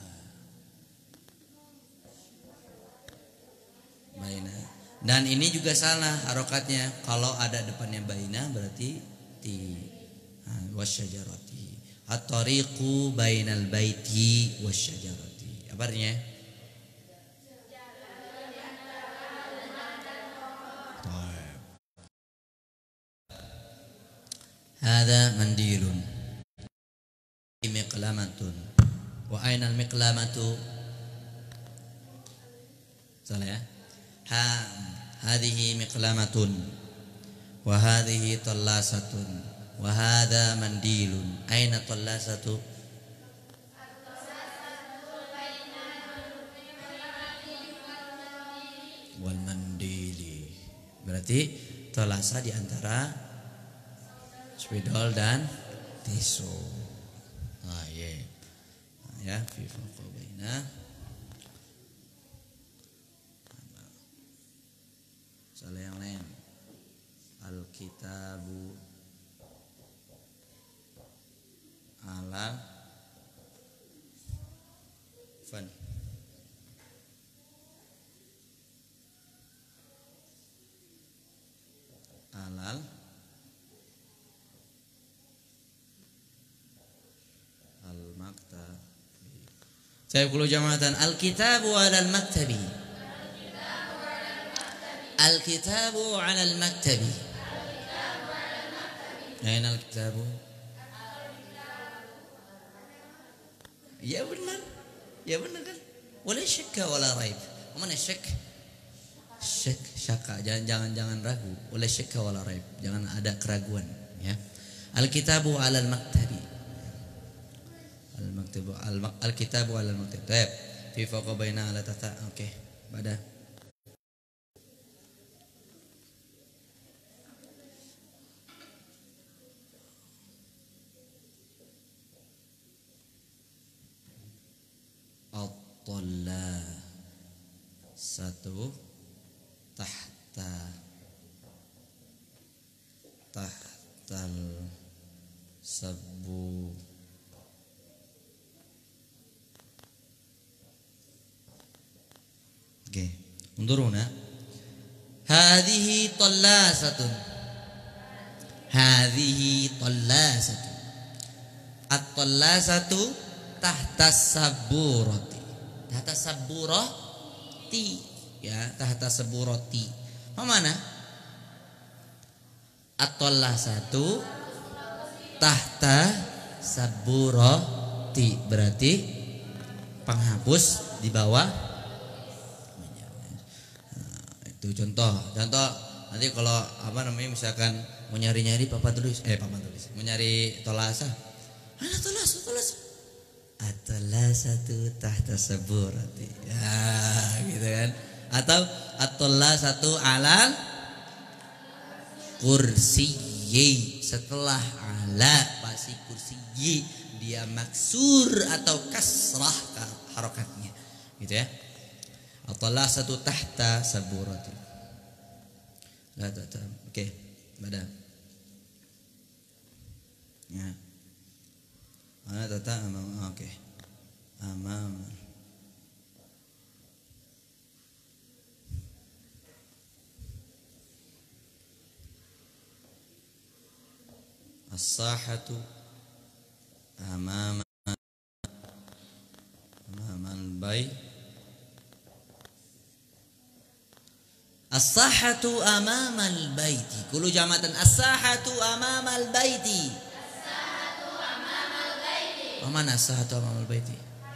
baina. Dan ini juga salah harokatnya. Kalau ada depannya baina berarti ti. Wasyajarati. At-tariqu bainal baiti wasyajarati. Apa artinya? Hadza mandilun miqlamatun Wa ainal miqlamatu. Salah ya. Hadhihi miqlamatun. Wa hadhihi tallasatun. Wa hadha mandilun. Aina tallasatu? Wal mandili. Berarti tallasa di antara spidol dan tisu. Ah ye. Ya, fi faqabaina. Salah yang lain. Al-kitabu ala fan. Alal al-maktab. Saya perlu jamatan al-kitabu 'alal maktabi. Al-kitabu 'alal maktabi. Aina al-kitabu? Ya benar. Ya benar kan? Wala syakka wala raib. Mana syak? Syakka, jangan ragu. Wala syakka wala raib. Jangan ada keraguan, ya. Al-kitabu 'alal maktabi. Al-kitabu 'alal maktab. Baik. Fi fawqa baina ala tata. Oke. Pada at-talla satu tahtal sabu. Oke, unzuruna. Hadhihi tallasatun. Hadhihi tallasatun. At-tallasatu tahta saburati. Tahta saburati, ya, tahta saburati. Mana? At-tallasatu tahta saburati, berarti penghapus di bawah. Itu contoh nanti kalau misalkan mau nyari papan tulis, mau nyari tolasa, mana tolasa at-tolasatu tahta saburati, ya gitu kan, atau at-tolasatu alal kursiyyi, setelah ala pasti kursiyyi dia maksur atau kasrah harokatnya, gitu ya. At-tallasatu tahta saburati. Oke, badan. Ya. Mana tata amam. Oke. Amam. As-sahatu amam al-bayt. As-sahatu amamal baiti. Kulu jamatan as-sahatu amamal baiti. As-sahatu amamal baiti. Mana as-sahatu amamal baiti?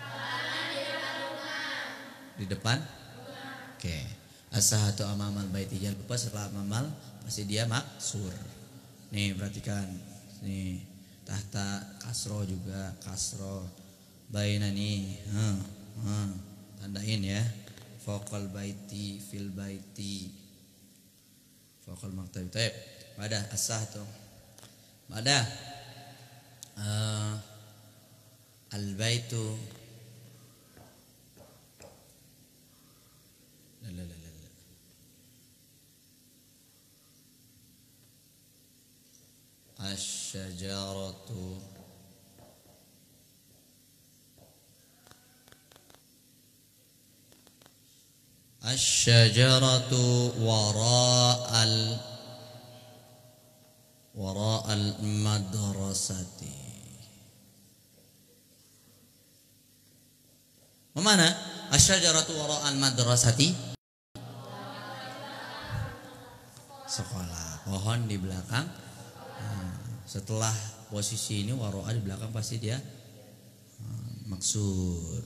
Di depan? Oke. As-sahatu amamal baiti. Jangan lupa setelah amamal pasti dia maksur. Nih perhatikan. Nih tahta kasro juga, kasro. Baina nih. Tandain ya. Faqal baiti fil baiti faqal maktab. Baik. Pada as-sahatu. Pada al-baitu. La. Asy-syajaratu. Asy-syajaratu wara'al madrasati. Mana? Asy-syajaratu wara'al madrasati. Sekolah. Pohon di belakang. Setelah posisi ini wara'a di belakang pasti dia maksur.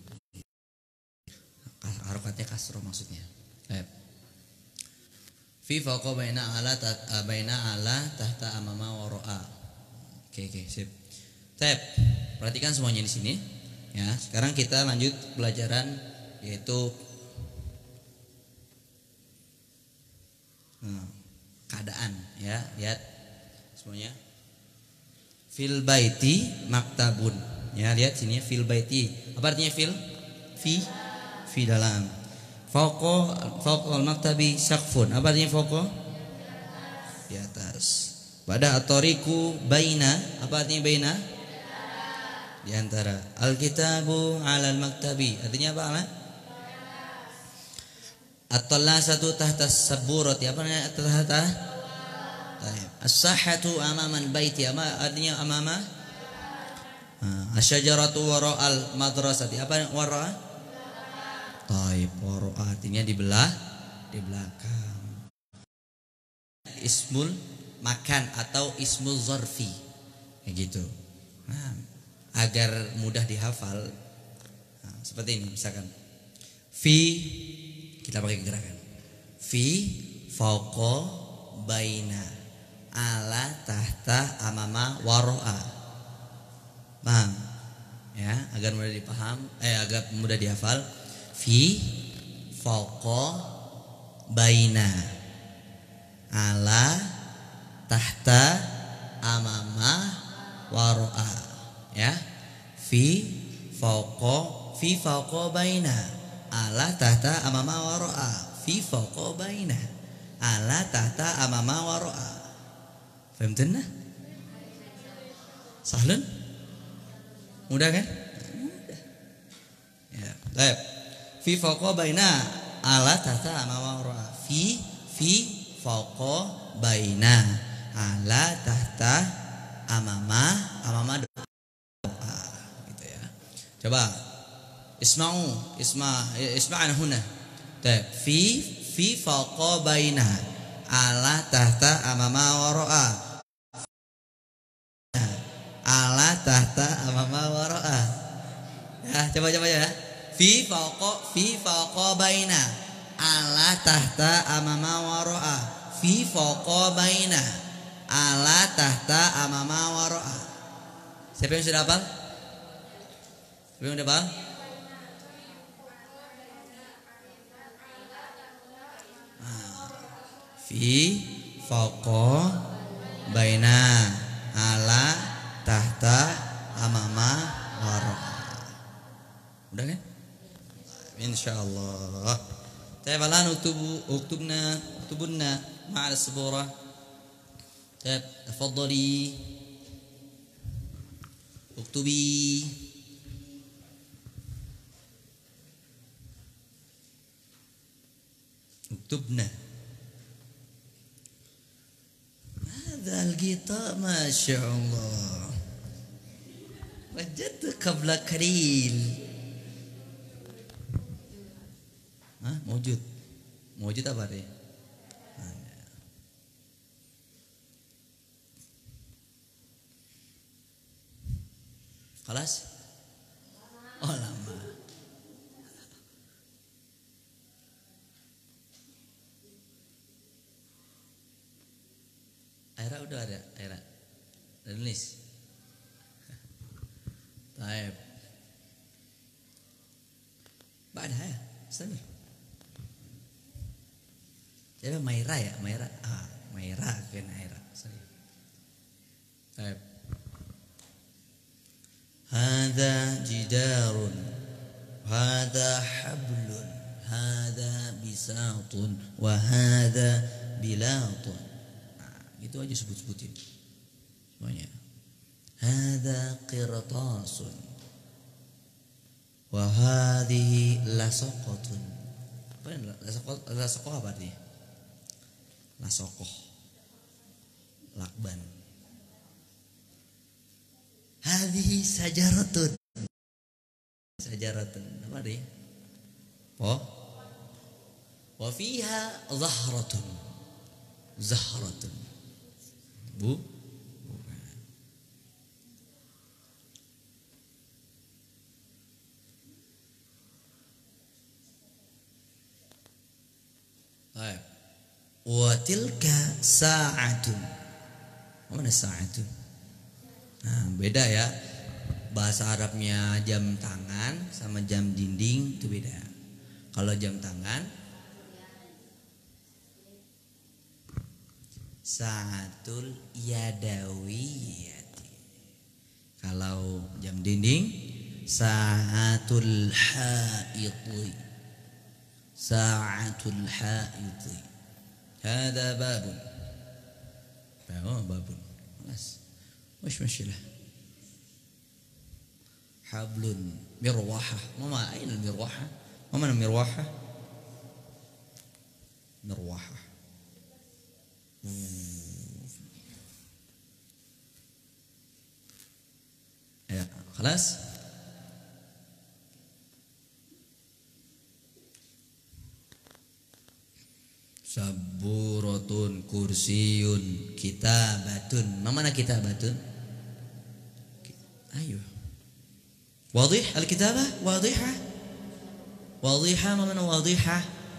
Harokatnya kasroh maksudnya. Fi fawqa baina ala tahta amama wa ra'a. Oke, sip. Perhatikan semuanya di sini. Ya, sekarang kita lanjut pelajaran yaitu keadaan ya. Lihat semuanya. Fil baiti maktabun. Ya, lihat sini fil baiti. Apa artinya fil? Fi dalam. Fawqa maktabi saqfun. Apa artinya fawqa? Di atas. Pada atoriku baina. Apa artinya baina? Di antara. Alkitabu alal maktabi. Artinya apa? At-tallasatu tahta saburati. Apa artinya tahta? As-sahhatu amaman baiti. Apa artinya amama? Asyajaratu wara'al madrasati. Apa wara'? Wara' artinya di belakang. Ismul makan atau ismul zarfi. Kayak gitu. Nah, agar mudah dihafal. Nah, seperti ini misalkan. Fi, kita pakai gerakan. Fi fawqa baina ala tahta amama wara'a. Paham? Ya, agar mudah agar mudah dihafal. Fi fawqa baina ala tahta amama wara'a. Ya. Fi fawqa baina ala tahta amama wara'a. Fi fawqa baina ala tahta amama wara'a. Fahimtuna? Sahlun? Mudah kan? Mudah. Ya, baik. Fi fawqa baina ala tahta amama wara'a. Fi fawqa baina ala tahta amama doa. Gitu ya. Coba isma'na huna. Fi fawqa baina ala tahta amama wara'a. Ala tahta amama wara'a. Ya, coba ya. Fi fawqa baina ala tahta amama wara'a. Fi fawqa baina ala tahta amama wara'a. Siapa yang sudah hafal? Siapa yang sudah hafal? Fi fawqa baina ala tahta amama wara'a. Udah kan? Insyaallah. Tayyib alan uktubunna ma'al sabura. Tayyib tafadhali. Uktubi. Uktubna. هذا الغطاء ما شاء الله وجدت قبل قليل. موجود apa deh? Kelas? Oh lama. Aira udah ada, Aira. Udah nulis. Baik. Baca ya, sana. Siapa Maira ya? Maira kan Aira. Sorry. Baik. Hada jidarun, hada hablun, hada bisatun, wa hada bilatun. Itu aja sebut-sebutin semuanya. Hada qirtasun wa hadhihi lasaqatun. Apa ini lasaqah apa artinya? Lasaqah, lakban. Hadhihi sajaratun. Sajaratun apa artinya? Wa fiha zahratun. Zahratun. Bukan. Wa tilka sa'atun. Mana sa'atun? Nah, beda ya. Bahasa Arabnya jam tangan sama jam dinding itu beda. Kalau jam tangan sa'atul yadawiyati. Kalau jam dinding sa'atul haidhi. Sa'atul haidhi. Hada babun. Babun. خلاص. مش مشكلة. حبل مروحة. ماما أين المروحة؟ ماما المروحة؟ مروحة. Ya, خلاص. Saburatun, kursiyun, kitabatun. Mana kitabatun? Ayo. Wadih al-kitabah? Wadihah? Wadihah, mana wadihah?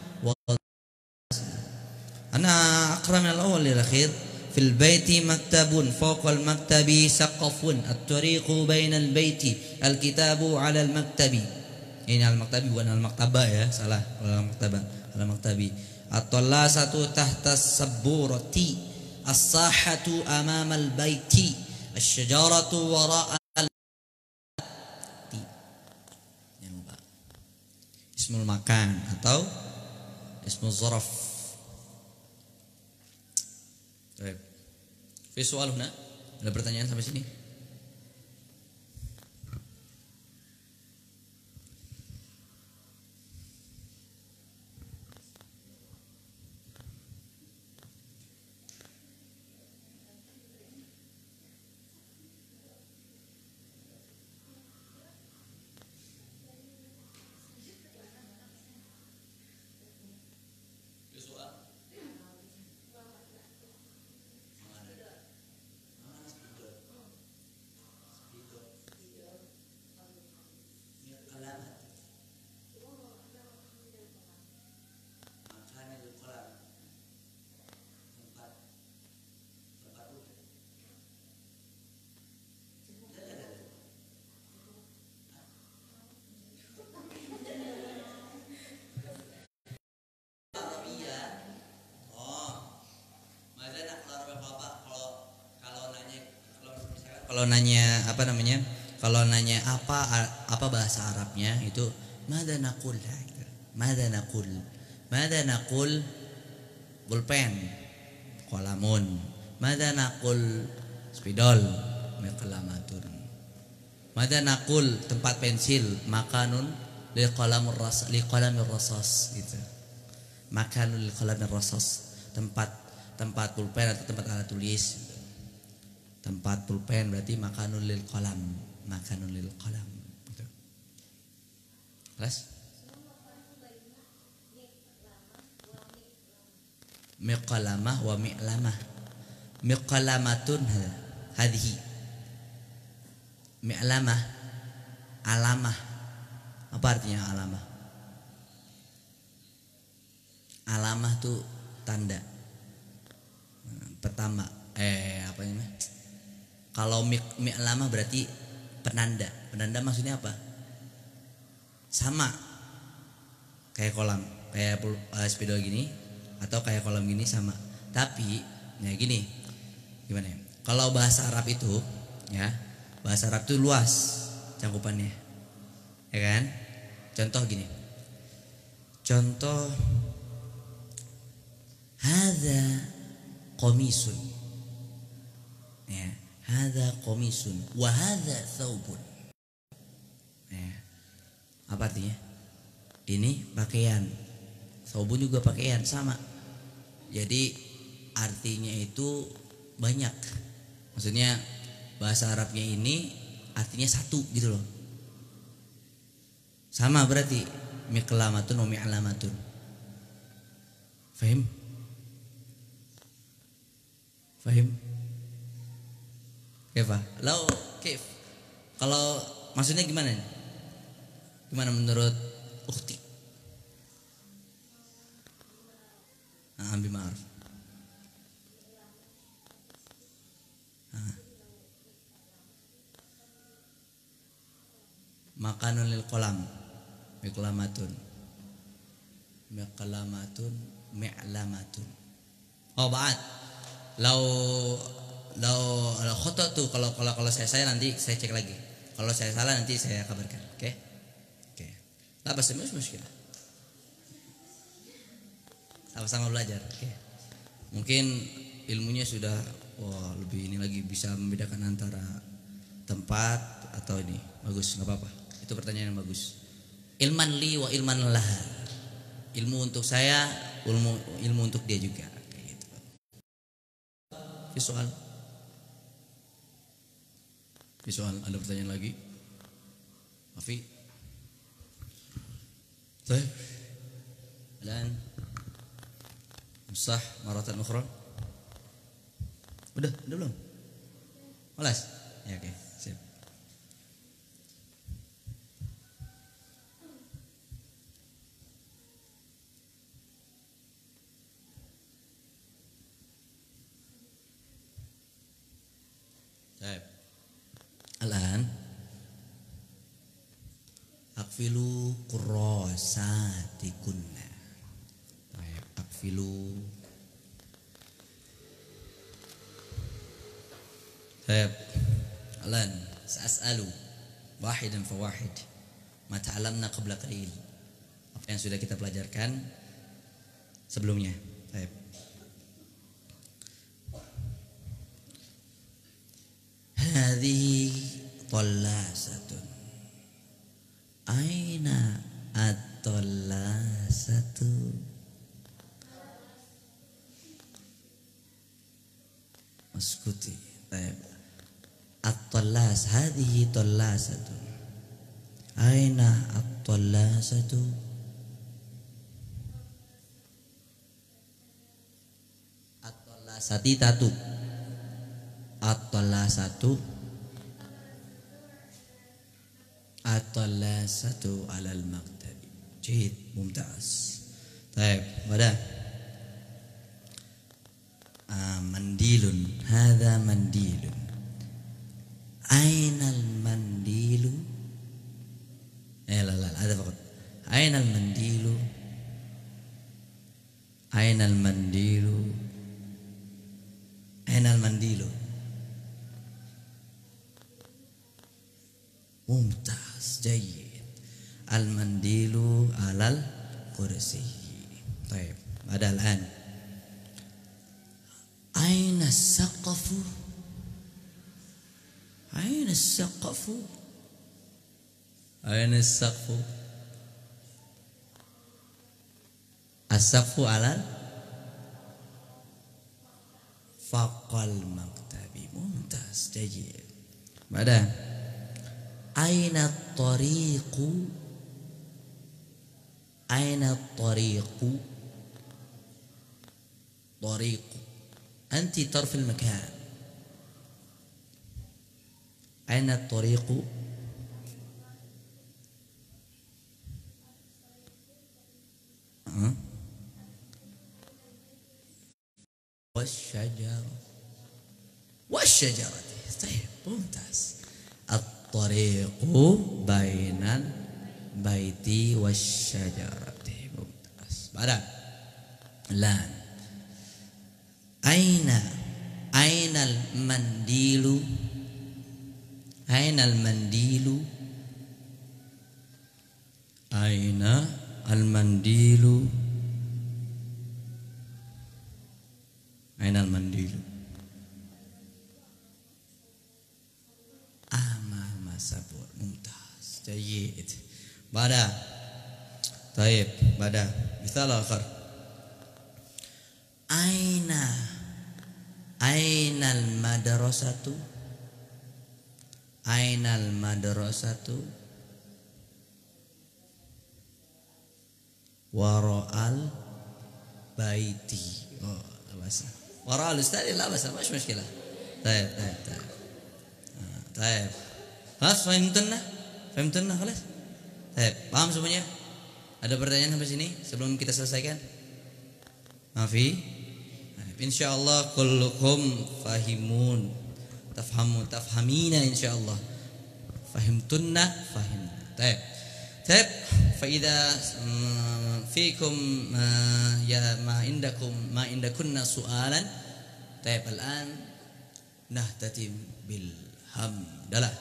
Ana aqra min al-awwal ila al-akhir. في البيت مكتب فوق المكتب سقف الطريق بين البيت الكتاب على المكتب. Ini al-maktabi bukan al-maktaba ya, salah. Al-maktaba, al-maktabi. At-tallasatu tahta as-sabburati, as-sahatu amama al-baiti, asy-syajaratu wara'a al-baiti. Yang Pak. Ismul makan atau ismul zaraf. Baik. Fi soal huna? Ada pertanyaan sampai sini? Kalau nanya apa namanya? Kalau nanya apa bahasa Arabnya itu madza naqul. Madza naqul. Madza naqul pulpen, qalamun. Madza naqul spidol, miqlamatun. Madza naqul tempat pensil, makanun liqalamir rasas gitu. Makanun liqalamir rasas, tempat pulpen atau tempat alat tulis gitu. Tempat pulpen berarti makanul lil qalam, makanul lil qalam. Gitu. Kelas? Miqalamah wa mi'lamah. Miqalamatun hadhihi. Mi'lamah alamah. Apa artinya alamah? Alamah tuh tanda. Pertama apa ini? Kalau mi'lamah berarti penanda. Penanda maksudnya apa? Sama. Kayak kolam, kayak spidol gini atau kayak kolam gini sama. Tapi ya gini. Gimana ya? Kalau bahasa Arab itu ya, bahasa Arab itu luas cangkupannya. Ya kan? Contoh gini. Contoh hadza qamisun. Ya. Hadza qamisun wa hadza thawbun. Ya. Apa artinya? Ini pakaian. Thawbun juga pakaian sama. Jadi artinya itu banyak. Maksudnya bahasa Arabnya ini artinya satu gitu loh. Sama berarti miqlamatun wa mi'lamatun. Fahim? Fahim? Kaifa? Lau kaif? Kalau maksudnya gimana? Gimana menurut ukhti? Ambil ma'ruf. Makanun lil qalam. Miqlamatun. Miqlamatun. Mi'lamatun. Oh, ba'at. Lau khoto tuh kalau saya nanti saya cek lagi. Kalau saya salah nanti saya kabarkan. Oke? Oke. Lah bahasa muskil. Sama-sama belajar. Oke. Mungkin ilmunya sudah lebih ini lagi bisa membedakan antara tempat atau ini. Bagus, enggak apa-apa. Itu pertanyaan yang bagus. Ilman li wa ilman laha. Ilmu untuk saya, ilmu untuk dia juga. Kayak gitu. Soal ada pertanyaan lagi? Afi? Baik. Dan Musah maratan ukhra. Udah belum? Malas? Ya, oke, sip. Baik. Alan akfilu kurrasatikunna. Baik, akfilu. Baik. Alan sa'as'alu wahidan fa wahid ma ta'allamna qabla qalil. Apa yang sudah kita pelajarkan sebelumnya. Baik. Hadhihi tallasatun. Aina at-tallasatu? Maskuti. Baik. At-tallas, hadhihi tallasatun. Aina at-tallasatu? At-tallasati tatu. At-tallasatu. At-tallasatu alal maktabi. Jahid, mumtaz. Baik, pada mandilun, hadza mandilun. Ainal mandilu? La, ada fakat. Ainal mandilu? Ainal mandilu? Ainal mandilu? Mumtaz, jayyid. Al mandilu alal kursi. Baik, ada al-an. Aina as-saqafu? Aina as-saqafu? Aina as-saqfu? As-saqfu alal faqal maktabi. Mumtaz, jayyid. Ada aina at-tariqu? Aina at-tariqu? Tariqu. Anti tarf al-makan. Aina at-tariqu? والشجرة والشجرة. طيب ممتاز. الطريق بين البيت والشجرة. ممتاز. بعد الآن أين المنديل؟ أين المنديل؟ أين المنديل؟ أين المنديل؟ أمام السبور. ممتاز، جيد. بعد طيب بعد مثال آخر. أين المدرسة؟ أين المدرسة؟ وراء البيت. لا بأس. وراء الأستاذ لا بأس، مش مشكلة. طيب خلاص فهمتنا خلاص. Baik, paham semuanya? Ada pertanyaan sampai sini sebelum kita selesaikan? Maafi? Insyaallah kullukum fahimun. Tafhamina insyaallah. Fahimtunna fahimna. طيب طيب فإذا فيكم يا ما عندكن سؤالا طيب الآن نهتدي بالحمدلله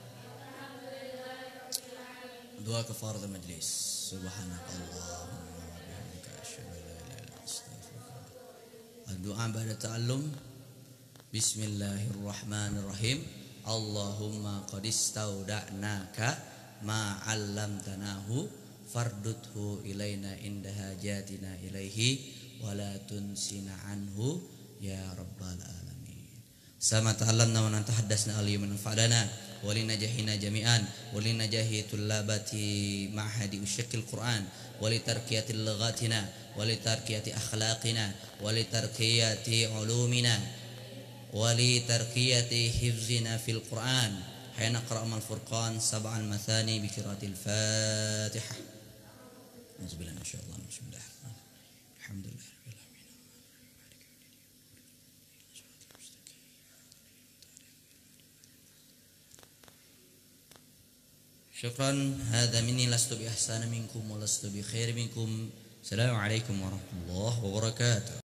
دعاء كفارة المجلس سبحانك اللهم وبحمدك أشهد أن لا إله إلا أنت أستغفرك الدعاء بعد التعلم بسم الله الرحمن الرحيم اللهم قد استودعناك ما علمتناه فردده إلينا عند حاجاتنا إليه ولا تنسنا عنه يا رب العالمين sama ta'allamna wa natahaddasna al-yawma nafa'lana wa linajahina jami'an wa linajahi tullabati ma'hadi usyaqil Qur'an wa litarqiyati lughatina wa litarqiyati akhlaqina wa litarqiyati ulumina wa litarqiyati hifzina fil Qur'an hayna qara'amal furqan sab'al mathani bi qiraatil Fatihah. Auzubillahi minasyaitonir rajim. Bismillahirrahmanirrahim. Alhamdulillah. Syukran, hadza minni lastu bi ahsana minkum wa lastu bi khairi minkum. Assalamualaikum warahmatullahi wabarakatuh.